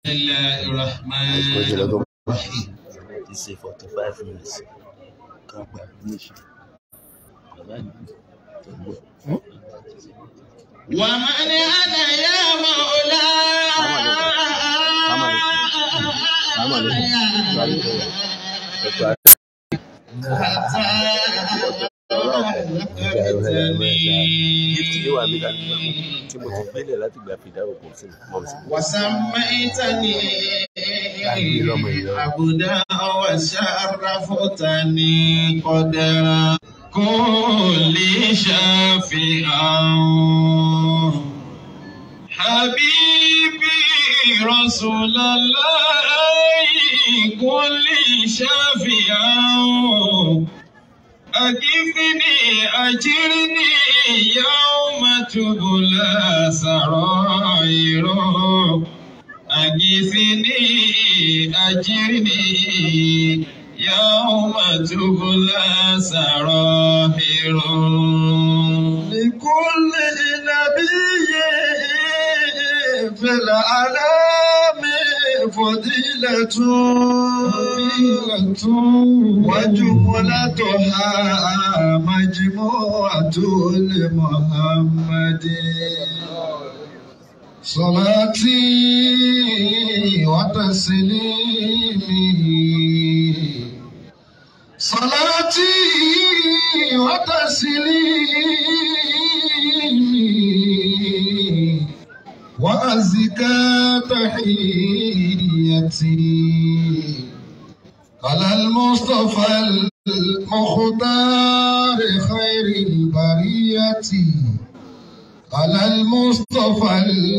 الله الرحمن الرحيم. This is 45 minutes. ومن أنا يا وسميتني عبدا وشرفتني قدرا كل شافعا حبيبي رسول الله كل شافعا أجفني أجرني يوم تبلى سرائر أجفني أجرني يوم تبلى سرائر لكل نبي في العالم فضيلة وجملتها مجموعة لمحمد صلاتي وتسليمي صلاتي وتسليمي وأزكى تحيتي على المصطفى المختار خير البرية على المصطفى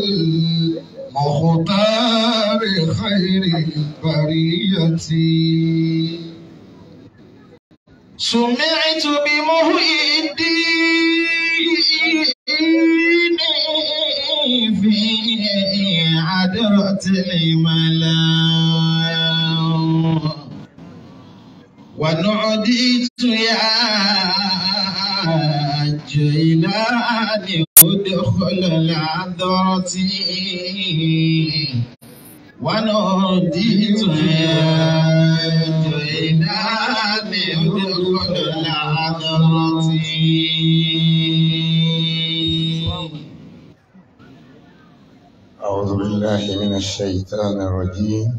المختار خير البرية سمعت بمحيي الدين في عدرة الملا ونعديت يا جيلاني ادخل العذرة ونوديت يا جيلاني ادخل العذرة أعوذ بالله من الشيطان الرجيم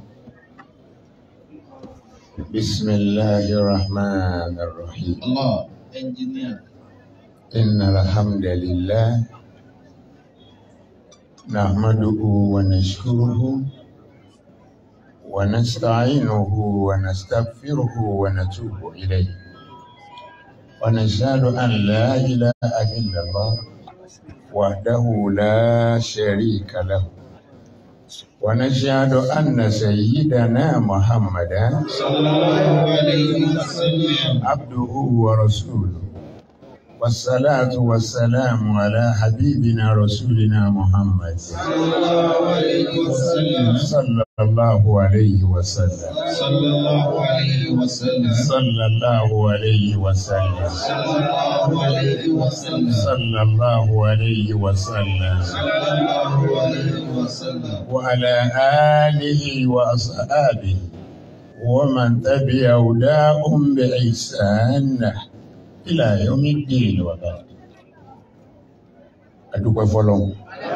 بسم الله الرحمن الرحيم الله انجينير إن الحمد لله نحمده ونشكره ونستعينه ونستغفره ونتوب إليه ونشهد أن لا إله إلا الله وحده لا شريك له ونشهد أن سيدنا محمدا صلى الله عليه وسلم عبده ورسوله والصلاة والسلام على حبيبنا رسولنا محمد صلى الله عليه وسلم صلى الله عليه وسلم صلى الله عليه وسلم صلى الله عليه وسلم صلى الله عليه وسلم صلى الله عليه وسلم صلى الله عليه وسلم وعلى آله وأصحابه ومن تبع هداهم بإحسان إلى يوم الدين وبعد. أدوك فلون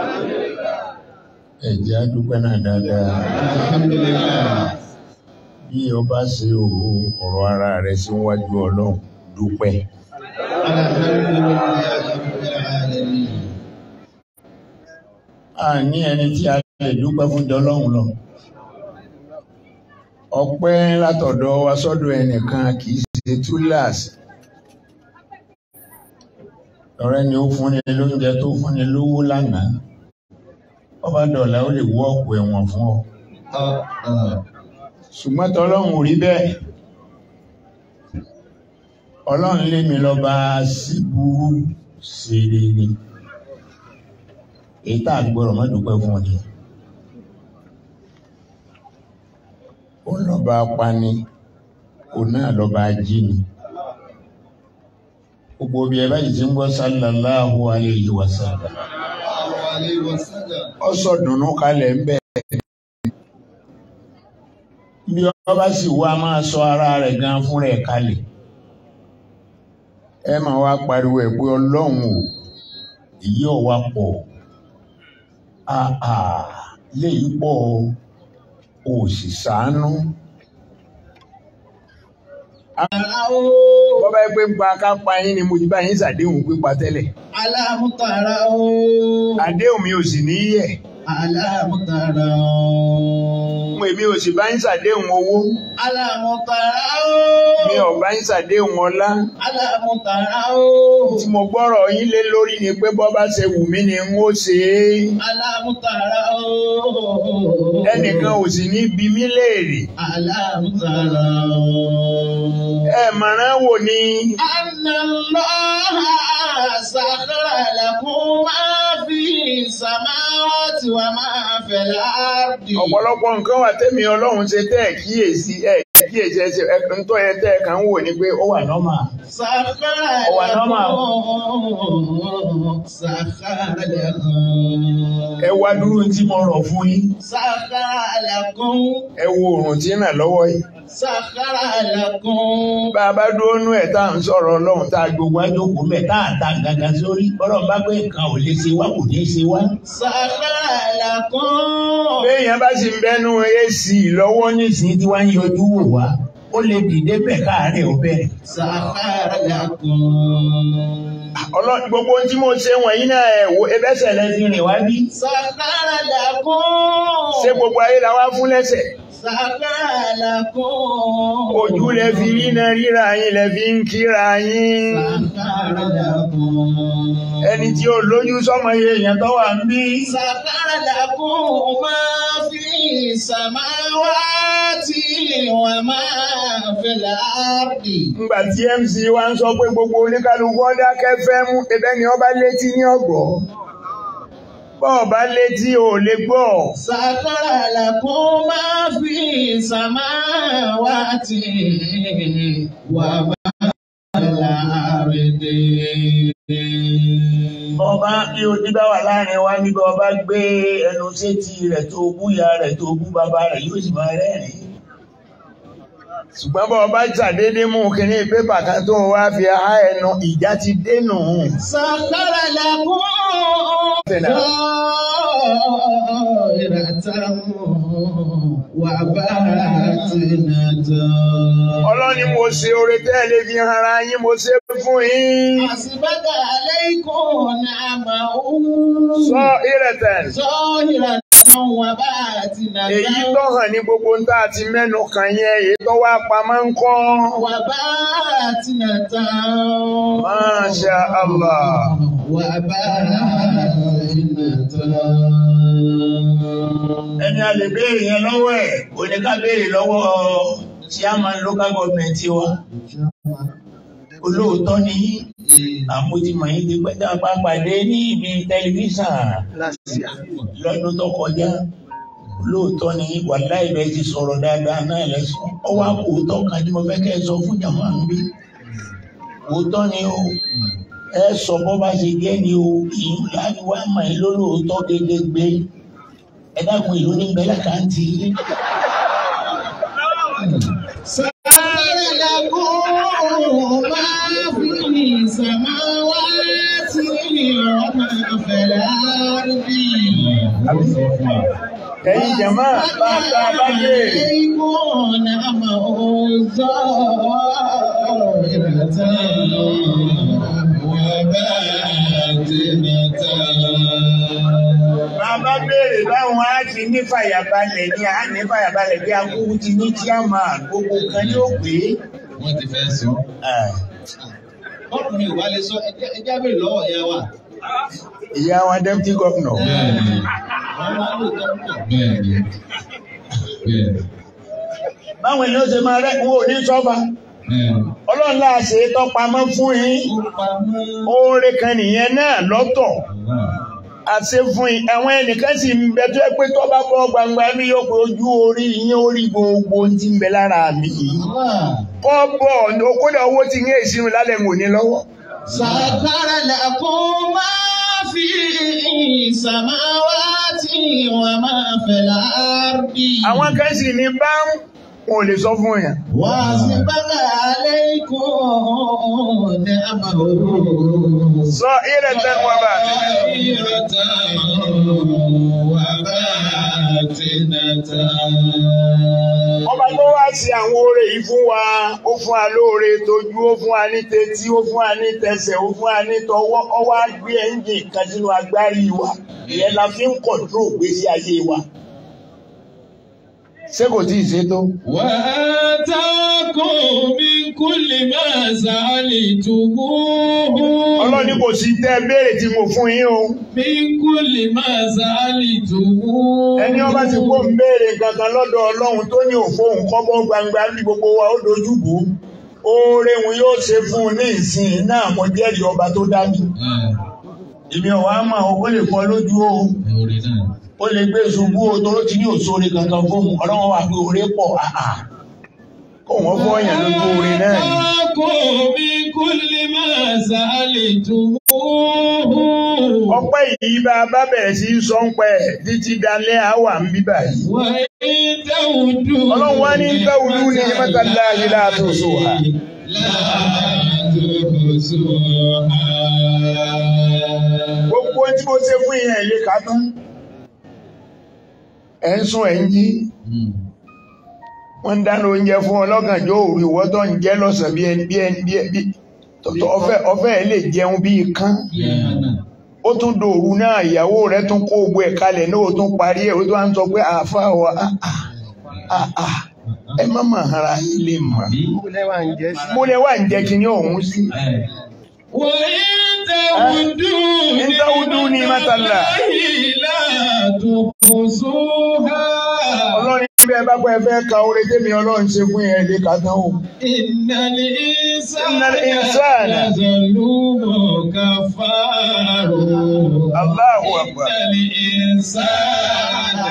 ẹ̀jẹ̀ adúpẹ́ náà dáadáa. Alhamdulillah. Bí o bá ṣe ọ̀rọ̀ ara rẹ̀ síwájú Ọlọ́run dúpẹ́. Alhamdulillah rabbil alamin. A ní ẹni tí a lè dúpẹ́ fún Ọlọ́run lọ. Ọpẹ́ látọ̀dọ̀ wa sọ́dọ̀ ẹnìkan kì í ṣe túláàsì. Ọ̀rẹ́ ni ó fúnni lóúnjẹ tó fúnni lówó lánàá. Ọba dọ̀là ó lè wọ́ ọ̀pọ̀ ẹ̀wọ̀n fún ọ. Ṣùgbọ́n tọ́lọ́run ò rí bẹ́ẹ̀. Ọlọ́run lé mi lọ bá sí burú sí rere. Èyí tá àgbọ̀rọ̀ má dúpẹ́ fún ọdẹ. Ó lọ bá pani, òun náà lọ bá jí ni. Gbogbo bí ẹ báyìí ti ń gbọ́ sallallahu alayhi wa sallam. Ó sọ dùnú kalẹ̀ ń bẹ̀. bí ọba sì wá máa sọ ara rẹ̀ gan fún rẹ̀ kalẹ̀ ẹ máa wá pariwo ẹ̀ pé ọlọ́run o èyí ọ̀wá pọ̀ léyìí pọ̀ o sì ṣàánú. Bọ́bá ẹgbẹ́ ń pa kápá yín ni mo ti bá yín ṣàdéhùn pípa tẹ́lẹ̀. Alámútàrà o. Àdéhùn mi ò sì ní yẹ̀. Alámútàrà o. Mo èmi ò sì bá yín ṣàdéhùn owó. Alámútàrà o. Mi ò bá yín ṣàdéhùn ọlá. Alámútàrà o. Tí mo gbọ́rọ̀ yín lé lórí ni pé bọ́bá ṣe wù mí ni n ó ṣe é. Alámútàrà o. Ẹnìkan ò sì ní bi mí léèrè. Alámútàrà o. Ẹ mọ̀ràn wò ni. Anallaha sakhara lakum ma fi samawati wa ma fil ardi. Ọ̀pọ̀lọpọ̀ nǹkan wà tẹ́mi Ọlọ́run ṣe tẹ́ ẹ̀ kíyèsí ẹsẹ̀ ẹ̀kùn tó yẹ tẹ́ ẹ̀ kàn ń wò ní pé ó wà nọ́mà. Sakhara lakum. Ẹ wá dúró tí mo rọ̀ fún yín. Sakhara lakum. Ẹ wo oòrùn tí ń ràn lọ́wọ́ yìí. Sakhara lakum. Bá a bá dúró nú ẹ̀ tá à ń sọ̀rọ̀ Ọlọ́run tá a gbogbo ajókòó mẹ́ tá à ta gàgà sórí. Ọlọ́run bá pé nǹkan ò lè ṣe wá kò ní ṣe wá. Sakhara lakum. Béèyàn bá sì ń bẹ́nu AC lọ́wọ́ nísìnyí tí wọ́n ń yọjú wò wá. Ó lè dìde bẹ̀ káàárẹ̀ ó bẹ̀rẹ̀. Sakhara lakum. Ọlọ́run gbogbo ohun tí mo ṣe wọ̀nyí náà ẹ̀ wo ebẹ́sẹ̀ lẹ́sìn rìn wá bí. Sakhara lakum. Ṣé gbogbo ayé la wá fún lẹ́sẹ̀? Sakhara lakum. Ojú lẹ fi rí náà ríra yín lẹ fi ń kíra yín. Sakhara lakum. Ẹni tí ó lójú sọ́mọ èèyàn tó wà ń bí. Sakhara lakum ma fi samawati wa ma fil ardi. Ńgbà tí MC wa ń sọ pé gbogbo oníkálukú ọdá kẹfẹ́ mú ẹbẹ́ ni ọba létí ní ọgbọ̀. Bọ́ọ̀bá létí ò lè gbọ́. Sakhara lakum ma fi samawati wa ma fil ardi. Ọba bí o díbá wà láàrin wa níbi ọba gbé ẹnu sétí rẹ̀ tó búya rẹ̀ tó bú bàbá rẹ̀ yóò sì máa rẹ́rìn. Ṣùgbọ́n bọ́ ọba ṣàdédé mú kíní pépà kan tó wá fi há ẹnu ìjà ti dénú. Sakhara lakum. Ọlọ́ni mo ṣe oore tẹ́lẹ̀ fi hara yín mo ṣe fún yín. Àṣìbágà alaykum ni'amahu. Sọ ìrẹ̀tẹ̀. Zahiratan wa batinatan. Èyí tó hàn ní gbogbo ń tá àti mẹ́nu kàn yẹn èyí tó wá pamọ́ ń kọ́. Wa batinatan. Masha Allah. Wa batinatan. Ẹni a lè béèrè yẹn lọ́wọ́ ẹ̀, kò ní ká béèrè lọ́wọ́ chairman local government wa. Olóòótọ́ ni àmójúmọ̀ yìí ti pẹ́ dáa pàdé ní ibi tẹlifíṣàn lọ́dún tó kọjá. Olóòótọ́ ni wàláhì ibẹ̀ ti sọ̀rọ̀ dáadáa náà lẹ́sùn. Ó wá kò tọ́ kan tí mo fẹ́ kẹ́ ẹ sọ fún jàmá ń bí. Òótọ́ ni o, ẹ sọ bọ́ bá ṣe jẹ́ ni o, ìlú láti wá mọ̀ ẹ́ lólóòótọ́ gédégbé. Ẹ dákun ìlú ní bẹ́lá káàntì. Sakhara lakum ma fi samawati wa ma fil ardi. Ẹ̀yin jàmá bá béèrè. Bàbá béèrè báwọn á ti ní fàyàbalẹ̀ ní à ní fàyàbalẹ̀ bí akúkú ti ní tí a máa gbogbo kan ní ó pé. Wọ́n ti fẹ́ sọ. Ọkùnrin ìwà lè sọ ẹjá béèrè lọ́wọ́ ìyá wa. Ìyá wa deputy governor. Bẹ́ẹ̀ni. Wọ́n máa lò tọ́pọ̀. Bẹ́ẹ̀ni. Bẹ́ẹ̀ni. Báwọn ènìyàn ṣe máa rẹ́ owó ní sọ́fà. Ọlọ́run láà ṣe tọ́pamọ́ fún yín. Oore kan nìyẹn náà lọ́tọ̀. Àṣẹ fún yín. Àwọn ẹnìkan sì ń bẹ tó ẹ pé tó bá bọ́ gbangba bí yóò pé ojú orí yín orí gbogbo tí ń bẹ lára mi yìí. Kọ́ bọ̀ kódà owó tí ń yé ìsinmi lálẹ́ ń wò ní lọ́wọ́. Sakhara lakum ma fi samawati wa ma fil ardi. Àwọn kan sì ní bá wọn ò lè sọ fún èèyàn. Wà sí bàbá alaykum ní àmàlò. Sọ ìrẹ̀ tẹ́nu wà bá. Ọba tó wá sí àwọn oore yìí fún wa, ó fún wa lóore tójú, ó fún wa ní tetí, ó fún wa ní tẹsẹ̀, ó fún wa ní tọwọ́, ó wá gbé ẹ́ńjì kan sínú agbárí wa. Ìyẹn la fi ń kọ̀ntró ìgbésí ayé wa. Ṣé kò tí ì ṣe tó? Wa ataakum min kulli ma sa'altumuhu. Ọlọ́ni kò sí tẹ́ béèrè tí mo fún yín o. Min kulli ma sa'altumuhu. Ẹni ọba ti kó ń béèrè kankan lọ́dọ̀ Ọlọ́run tó ní òfóhùn kọ́bọ́ gbangba ní gbogbo wa ó dojúbò. Oore wọn yóò ṣe fún un ní ìsìn náà mo jẹ́rìí ọba tó dá mi. Èmi ọ̀wá mà ó lè fọ́ lójú o. Ó lè gbé ṣubú o tó ló ti ní òṣòre kankan fún un. Ọlọ́run wà pé oore pọ̀ àà. Kó wọ́n fọ́ èèyàn lójú oore náà ni. Min kulli ma sa'altumuhu. Ọpẹ́ yìí bá a bá bẹ̀rẹ̀ sí sọ ń pẹ́ títí dalẹ́ àwà ń bíbà yìí. Wa in ta'udu. Ọlọ́run wá ní ta'udu ní ni'matallahi la tuhsuha. Gbogbo tí mo ṣe fún ìyẹn ilé ká tán. Ẹ̀ ń sùn ẹ̀ ń jí. Wọ́n ń dáná oúnjẹ fún ọlọ́gànjọ́ òru ìwọ́ tó ń jẹ́ lọ́sàn bí ọfẹ́ ẹ̀ lè jẹun bí ikán. Ó tún dòru náà ìyàwó rẹ̀ tún kó gbogbo ẹ̀ kalẹ̀ náà ó tún parí ẹ̀ ó tún wá ń sọ pé àáfàá wa ẹ má mà ara yín lè mọ̀. Mo lè wà ń jẹ kí ní òun sí. Wa in ta'udu ni'matallahi la tuhsuha. Ọlọ́run bí ẹ bá pẹ́ fẹ́ ka oore tèmi Ọlọ́run ṣe fún yẹn lè ka tán o. Innal insana lazalumun kafarun. Allahu akbar. Innal insana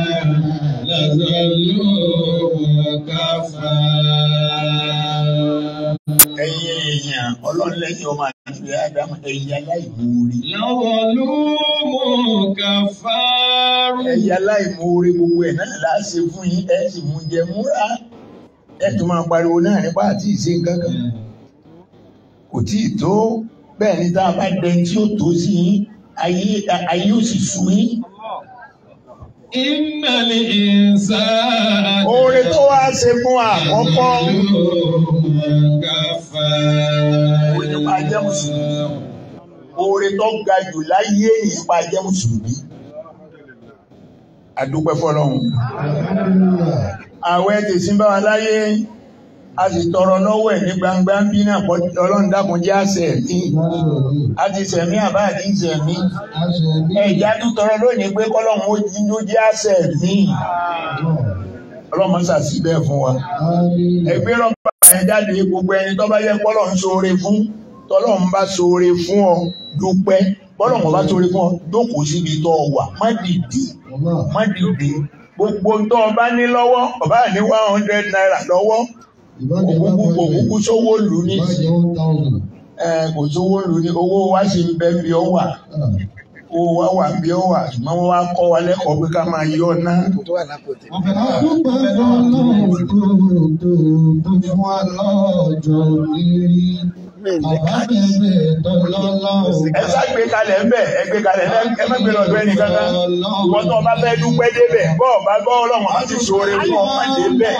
lazalumun kafarun. Ẹ̀yin èèyàn Ọlọ́run lẹ́yìn ọmọ àti Ádámù ẹ̀yin aláìmoore. Lazalumun kafarun. Ẹ̀yin aláìmoore gbogbo ẹ̀ náà láṣẹ fún yín ẹ̀ sì mú jẹ múra. Ẹ̀ tún máa pariwo náà nípa àti ìṣe nǹkan kan. Kò tí ì tó bẹ́ẹ̀ ni tá a bá dẹ tí ó tó sí yín ayé ó sì sú yín. Innal insana. Oore tó wá ṣe fún àkọ́kọ́. Oore nípa jẹ́ Mùsùlùmí. Oore tó ga jù láyé nípa jẹ́ Mùsùlùmí. A dúpẹ́ fọ́lọ́run. Àwẹ̀ tẹ̀sí bá wa láyé. A sì tọrọ lọ́wọ́ ẹ̀ ní gbangba ń bí náà Ọlọ́run dákun jẹ́ àṣẹ mi. A ti sẹ̀mí àbá àti ìsẹ̀mí. Ẹ̀já tó tọrọ lónìí pé kọ́lọ́run ó jíjó jẹ́ àṣẹ mi. Ọlọ́run máa ṣàṣì bẹ́ẹ̀ fún wa. Ẹgbẹ́ rọ́bà ẹ̀ jáde gbogbo ẹni tó bá yẹ kọ́lọ́run ṣoore fún. Tọ́lọ́run bá ṣoore fún ọ dúpẹ́. Bọ́lọ́run bá ṣoore fún ọ jókòó síbi tó wà. Má dìde. Má dìde. Gbogbo tó o bá ní lọ́wọ́, o bá ní 100 naira lọ́wọ́. Òkúkú sówó lù ní kò sówó lù ní owó wá sí ń bẹ bí ó wà owó wá wà bí ó wà ṣùgbọ́n wọ́n wá kọ́ wa lẹ́kọ̀ọ́ pé ká máa yọ ná. Ẹ ságbé kalẹ̀ ń bẹ̀ ẹ gbé kalẹ̀ ẹ má gbé lọ́dọ̀ ẹnì kankan wọ́n tó bá fẹ́ dúpẹ́ débẹ̀ bọ́ọ̀ bá gbọ́ Ọlọ́run á sì ṣoore fún ọmọ débẹ̀.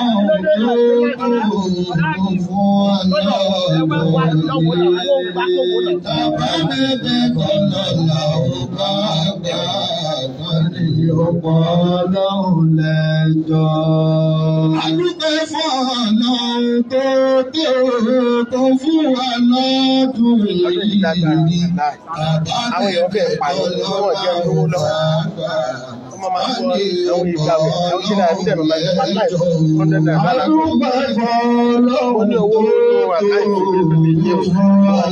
Adúpẹ́ fún Ọlọ́run tó fún wa lọ́dún yìí. Àwọn èèyàn fẹ́ pàdé lọ́wọ́ jẹ́ owó lọ́wọ́. Ọmọ máa ń gbọ́ àwọn ìgbàwé, àwọn ṣe náà nílẹ̀ màmá ìjọba láì lọ́dẹ̀ náà. Adúpẹ́ fún Ọlọ́run ó ní owó nínú àkáìtì ìgbèlè ní oṣù.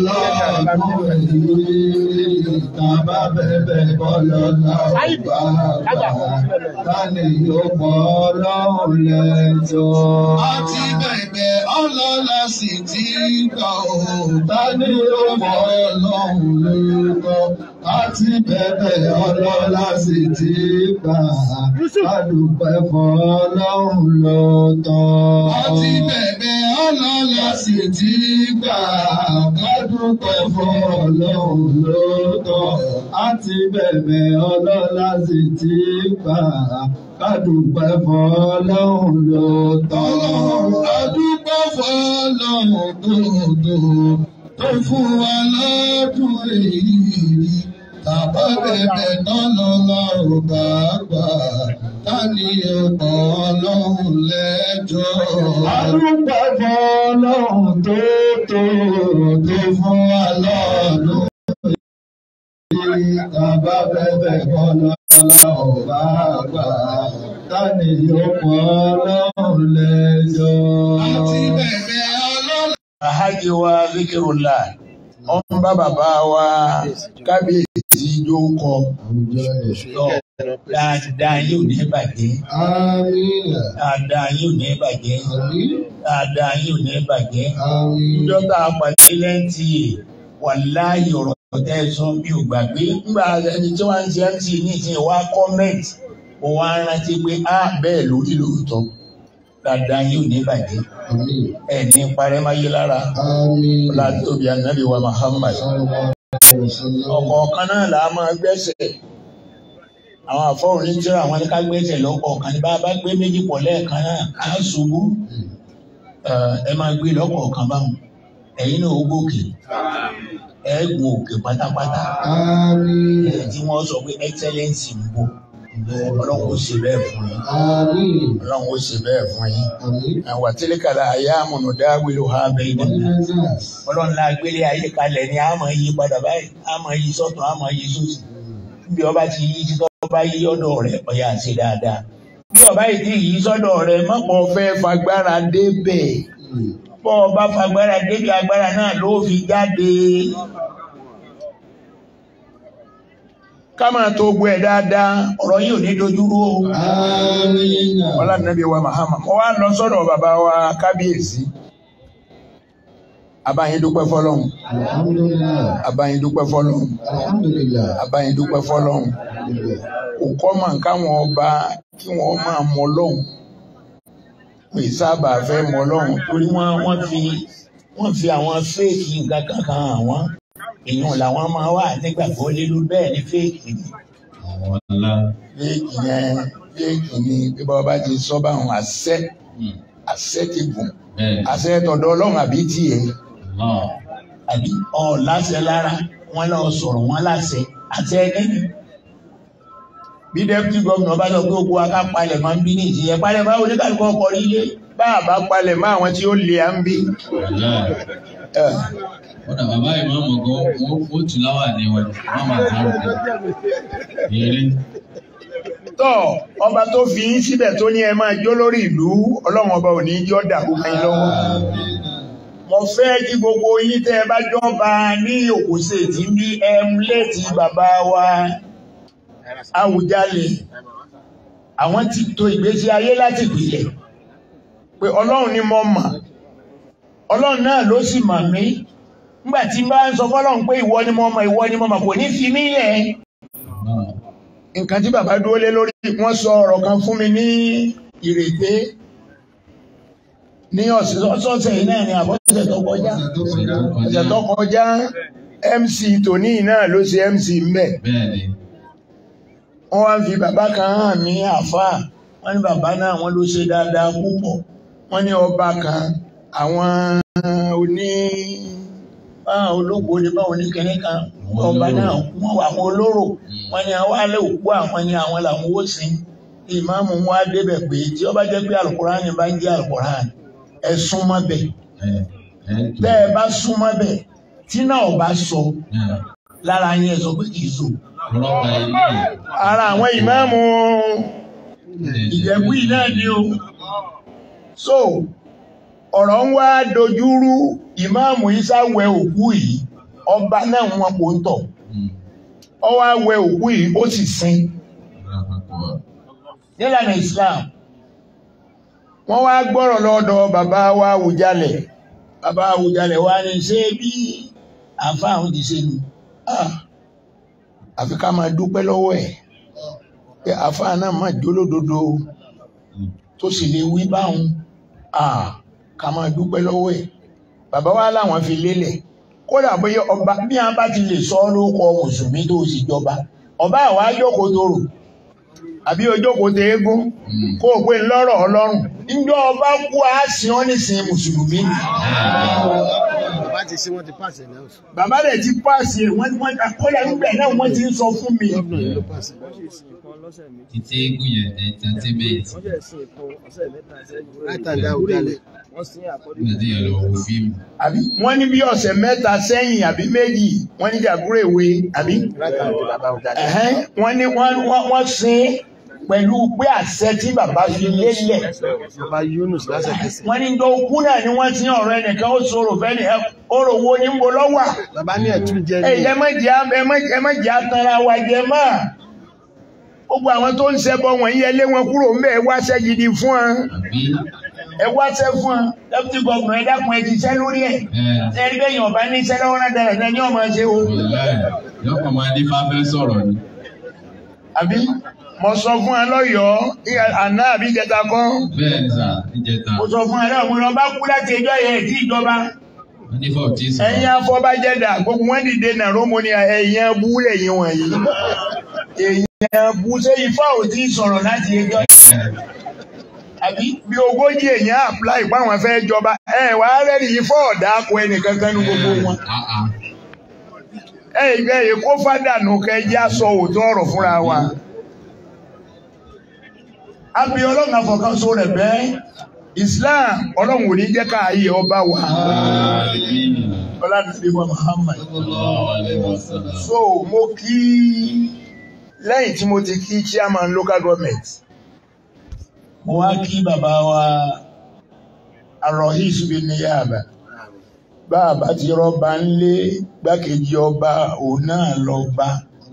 Tàbá bẹ̀bẹ̀ bọ́lọ́ náà bá tani yóò pọ̀ Ọlọ́run lẹ́jọ́. Àti bẹ̀bẹ̀ ọlọ́lá sì ti gbà ó. Tani yóò pọ̀ Ọlọ́run lẹ́jọ́. àti bẹ̀bẹ̀ ọlọ́lá sì ti gbà kádùpẹ́ fọ́lọ́run lọ́tọ̀. Àti bẹ̀bẹ̀ ọlọ́lá sì ti gbà kádùpẹ́ fọ́lọ́run lọ́tọ̀. Àti bẹ̀bẹ̀ ọlọ́lá sì ti gbà kádùpẹ́ fọ́lọ́run lọ́tọ̀. Kádùpẹ́ fọ́lọ́run lọ́tọ̀ tó fún wa lọ́dún èyí. Bàbá bẹ̀bẹ̀ lọ́lọ́lá ò bá gbà, ta ni ọkọ̀ Ọlọ́run lẹ́jọ́? Àdúgbò fọ́lọ́run tó fún wa lọ́dún èyí. Bàbá bẹ̀bẹ̀ lọ́lọ́lá ò bá gbà, ta ni ọkọ̀ Ọlọ́run lẹ́jọ́? Àti bẹ̀bẹ̀ ọlọ́lá. Alhaji wa Zikirullah ọmọ bàbá wa kábíyèsí jókòó dáadáa yóò ní bàjẹ́. Dáadáa yóò ní bàjẹ́. Dáadáa yóò ní bàjẹ́. Ìjọba àpàdé lẹ́ǹtì wàláhì ọ̀rọ̀ tẹ́ sọ bí ò gbàgbé. Nígbà ẹni tí wọ́n ń ṣe MC ní ìsìn wá kọ́mẹ́ǹtì mo wá rántí pé bẹ́ẹ̀ lórí lóòótọ́. Dáadáa yóò ní bàjẹ́. Ẹni parẹ́ máa yé lára. Látóbi ànábì wa Muhammad. Ọ̀kọ̀ọ̀kan náà là á máa gbẹ́sẹ̀. Àwọn àfọ́rùn ní tíra àwọn ẹ̀ka gbẹ́sẹ̀ lọ́kọ̀ọ̀kan ní bá gbé méjì pọ̀ lẹ́ẹ̀kan náà á ṣubú. Ẹ máa gbé lọ́kọ̀ọ̀kan báwọn. Ẹ̀yin náà ó gòkè. Ẹ gun òkè pátápátá. Tí wọ́n sọ pé excellence ń bọ̀. Ọlọ́run ó ṣe bẹ́ẹ̀ fún yín. Ọlọ́run ó ṣe bẹ́ẹ̀ fún yín. Àwọn tílíkàlà ayé àmọ̀nà dáwìlú ha bẹ́ẹ̀ ní. Ọlọ́run náà gbélé ayé kalẹ̀ ni a máa yí padà báyìí. A máa yí sọ́tún, a máa yí sósì. Bí ọba ti yí títọ́ bá yí ọ̀dọ̀ rẹ̀ ọ̀yà ṣe dáadáa. Bí ọba yìí ti yí sọ́dọ̀ rẹ̀ mọ́pọ̀ fẹ́ fagbára débẹ̀. Bọ́ ọba fagbára débi agbára náà ló fi jáde. Ká máa tó gbọ́ ẹ̀ dáadáa, ọ̀rọ̀ yìí ò ní dojúrú o. Ọlá Nàbí wa Muhammad. Mo wá lọ sọ́dọ̀ bàbá wa kábíyèsí. Abáyín dúpẹ́ fọ́lọ́hun. Abáyín dúpẹ́ fọ́lọ́hun. Abáyín dúpẹ́ fọ́lọ́hun. Òkọ́ máa ń káwọn ọba kí wọ́n máa mọ Ọlọ́hun. Pè sábà fẹ́ mọ Ọlọ́hun torí wọ́n fi àwọn fẹ́ẹ̀kì nǹkan kankan àwọn. Èèyàn làwọn máa wà nígbàgbọ́ lílú bẹ́ẹ̀ ní fẹ́ẹ̀kì ni. Fẹ́ẹ̀kì ni bí bá bá ti sọ bá wọn àṣẹ ti gùn. Àṣẹ tọ̀dọ̀ Ọlọ́run àbí tiẹ̀. Àbí láṣẹ lára wọn lọ sọ̀rọ̀ wọn láṣẹ àṣẹ ẹni. Bí deputy governor bá sọ pé ó kó aká palẹ̀ máa ń bí ní ìjìyẹ palẹ̀ máa oníkàlùkọ́ ọkọ̀ ilé bá àbá palẹ̀ máa àwọn tí ó lè à ń bí. Ọ̀dà bàbá ìmáàmù gan ó tù láwà ní wọn máa dárò eré. Tọ́ ọba tó fi yín síbẹ̀ tó ní ẹ máa jó lórí ìlú Ọlọ́run ọba ò ní jọ́ dàrú kan yín lọ́wọ́. Mo fẹ́ kí gbogbo yín tẹ́ ẹ bá jọba ní Òkòṣè tí ń bí létí bàbá wa Àwùjalẹ̀. Àwọn ti tò ìgbésí ayé láti ìpìlẹ̀ pé Ọlọ́run ni mo mọ̀. Ọlọ́run náà ló sì mọ̀ mí. Nígbà tí bá ń sọ fọ́lọ́run pé ìwọ ni mo mọ̀ kò ní fi mí lẹ̀. Nǹkan tí bàbá dúró lé lórí wọ́n sọ ọ̀rọ̀ kan fún mi ní Ìrèké ní ọ̀sẹ̀ yìí náà ni àbọ̀sẹ̀ tó kọjá. Ọ̀sẹ̀ tó kọjá MC tòní náà ló ṣe MC mbẹ̀. Wọ́n wá ń fi bàbá kan hàn mí àfáà. Wọ́n ní bàbá náà wọ́n ló ṣe dáadáa púpọ̀. Wọ́n ní ọba kan àwọn olóògbé ní báwọn oníkẹ́ní kan ọba náà wọ́n wà àwọn olóró wọ́n ní àwọn alẹ́ òkú àwọn ní àwọn làwọn ó sin ìmáàmù wọn á débẹ̀ pé tí ó bá jẹ́ pé Al-Qur'an bá ń jẹ́ Al-Qur'an ẹ súnmọ́ bẹ̀ tẹ́ ẹ bá súnmọ́ bẹ̀ tí náà bá sọ lára yẹn sọ pé kì í so ara àwọn ìmáàmù Ìjẹ̀bú náà ni o so ọ̀rọ̀ ń wá dojúrú ìmáàmù Ìsá wẹ òkú yìí ọba náà wọn kò ń tọ̀ ó wá wẹ òkú yìí ó sì sin nílànà Islam wọ́n wá gbọ́rọ̀ lọ́dọ̀ bàbá wa Àwùjalẹ̀ bàbá Àwùjalẹ̀ wá ní ṣé bí àǹfààní ti ṣe nù àfi ká máa dúpẹ́ lọ́wọ́ ẹ̀ pé àfáà náà máa jólódodo tó sì lè wí báwọn ká máa dúpẹ́ lọ́wọ́ ẹ̀. Bàbá wa láwọn fi lélẹ̀ kódà bóyá ọba bí wọn bá ti lè sọ lórúkọ mùsùlùmí tó sì jọba ọba àwa jókòó tòrò àbí ojókòó tẹ eégún kó o pé ńlọ́rọ̀ ọlọ́run níjọ́ ọba kú àásìn ọ́ nísìn mùsùlùmí. Bàbá ti ṣe wọ́n ti pàṣẹ náà. Bàbá rẹ̀ ti pàṣẹ wọ́n kódà níbẹ̀ náà wọ́n ti ń sọ fún mi. Títí eégún yẹn entertainment. Àbí wọ́n ní bí ọ̀sẹ̀ mẹ́ta sẹ́yìn àbí méjì wọ́n ní Jàgúrèwé àbí wọ́n ní wọ́n sin pẹ̀lú pé àṣẹ tí bàbá fi lélẹ̀. Wọ́n ní dọ́kú náà ni wọ́n ti ọ̀rọ̀ ẹnìkan ó sọ̀rọ̀ fẹ́ni ọ̀rọ̀ wo ní mo lọ́wà. Bàbá ní ẹ̀tún jẹ ní. Ẹ má jẹ́ àtàrà wa jẹ mọ́. Gbogbo àwọn tó ń ṣẹbọ wọ̀nyí ẹ lé wọn kúrò ńbẹ̀ ẹ wáṣẹ́ gidi fún wọn. Ẹ wáṣẹ́ fún wọn. Deputy Governor ẹ dákun ẹ ti ṣẹ́ lórí ẹ̀. Ṣé ẹni bẹ́ẹ̀ yàn bá ní iṣẹ́ lọ́wọ́ náà dára ní ọmọ ṣe o. Yọkàn máa ní fáfẹ́ sọ̀rọ̀ ni. Àbí mo sọ fún ẹ lọ́yọ̀ọ́ àná àbí ìjẹta kan. Bẹ́ẹ̀ni sà, ìjẹta. Mo sọ fún ẹ lọ́yọ̀ọ́ mo lọ bá kú láti ẹjọ́ yẹn tí ìjọba. Wọ́n ní fọ́ọ̀tì sọ. Ẹ̀yin afọbajẹ́dà gbogbo wọn dìde nàró mo ní ẹ̀yin abú lẹ́yìn wọ̀nyí. Ẹ̀yin abú ṣé ifá ò tí sọ̀rọ̀ láti ẹjọ́ yẹn. Àbí bí 40 èèyàn apply pa àwọn fẹ́ jọba wà á rẹ́rìí ifá ọ̀dà kọ ẹnìkankan ní gbogbo wọn. Ìgbẹ́ kó fádànù kẹjá sọ òótọ́ ọ̀rọ̀ fúnra wa. Àbí ọlọ́run àfọ̀kànṣó rẹ̀ bẹ́ẹ̀ Islam ọlọ́run ò ní jẹ́ káàyè ọba wa. Ọlọ́run wa Muhammad. So mo kí lẹ́yìn tí mo ti kí chairman local government. Mo wá kí bàbá wa Ar-Rais bin Niyaba. Bàbá ti rọ́bà ńlé gbákejì ọba òun náà lọ bá.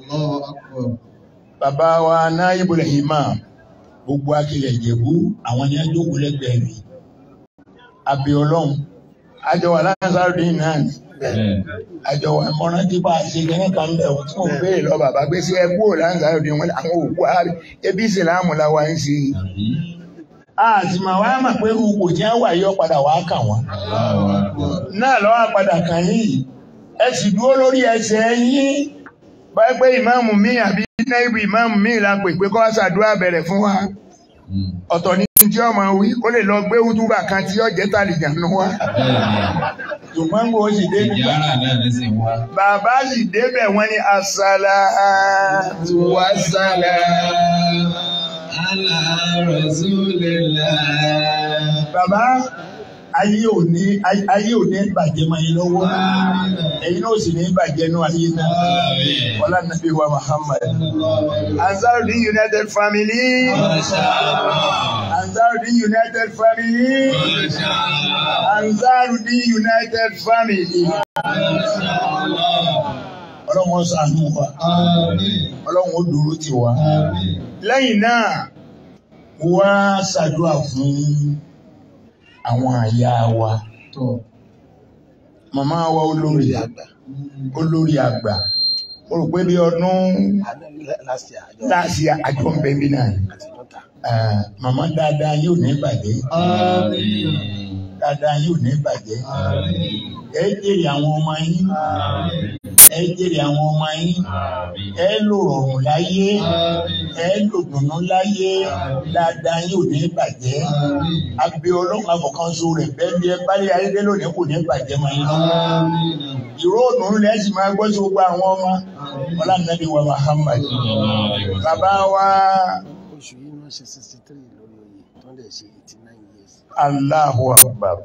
Bàbá wa Naibul Imam. Gbogbo akilẹ̀ Ìjẹ̀bú àwọn ni ajókòó lẹ́gbẹ̀ẹ́ mi. Àbí ọlọ́run àjọ wà Ansarudeen náà ni àjọ wà mọ́rán tí bá a ṣe gẹ́gẹ́ kan bẹ̀ wọ́n tí mo béèrè lọ bàbá gbé sí ẹkú Ansarudeen wọn àwọn òkú ààrẹ ebi ìsìlámù la wá ń ṣe. Àti màá wá mà pé ipò tí wọ́n wà yọ padà wá kà wọ́n. Náà lọ́wọ́ padà kàn yìí ẹ sì dúró lórí ẹsẹ̀ yín báyìí pé ìmáàmù mi àbí náírà ìmáàmù mi la pè pé kó wá ṣàdúrà bẹ̀rẹ̀ fún wa. Ọ̀tọ̀ ní tí ọmọ wí ó lè lọ gbé wútúbà kan tí ó jẹ́ tàlìjà nù wá. Ṣùgbọ́n wo sì dé nígbà bàbá sì débẹ̀ wọ́n ní as-salatu was-salam ala rasulillah. Bàbá ayé ò ní bàjẹ́ máa yín lọ́wọ́ ẹ̀yin náà sì ní bàjẹ́ ní ayé náà ọlá nàbí wa Muhammad. Ansarudeen United Family. Ansarudeen United Family. Ansarudeen United Family. Ọlọ́run ṣàánú wa. Ọlọ́run ó dúró tì wá. Lẹ́yìn náà wá ṣàdúrà fún àwọn àyà wa. Màmá wa olórí àgbà. Mo rò pé bí ọdún láti àjọ ń bẹ bí náà. Màmá dáadáa yóò ní bàjẹ́. Dáadáa yóò ní bàjẹ́. Ẹ jèrè àwọn ọmọ yín. Ẹ jèrè àwọn ọmọ yín. Ẹ lò rọrùn láyé. Ẹ lò dùnnú láyé. Dáadáa yóò ní bàjẹ́. Àbí ọlọ́run àfọ̀kànṣó rẹ̀ bẹ́ẹ̀ bí ẹ bá lé ayé dé lónìí kò ní bàjẹ́ máa yín lọ́wọ́. Ìró òdùnnú lẹ́ sì máa gbọ́ sí gbogbo àwọn ọmọ. Ọlá nàbí wa Muhammad. Bàbá wa. Oṣù yìí wọ́n ṣe 63 lórí oyè tó ń dẹ̀ ṣe 89 years. Allahu Akbar.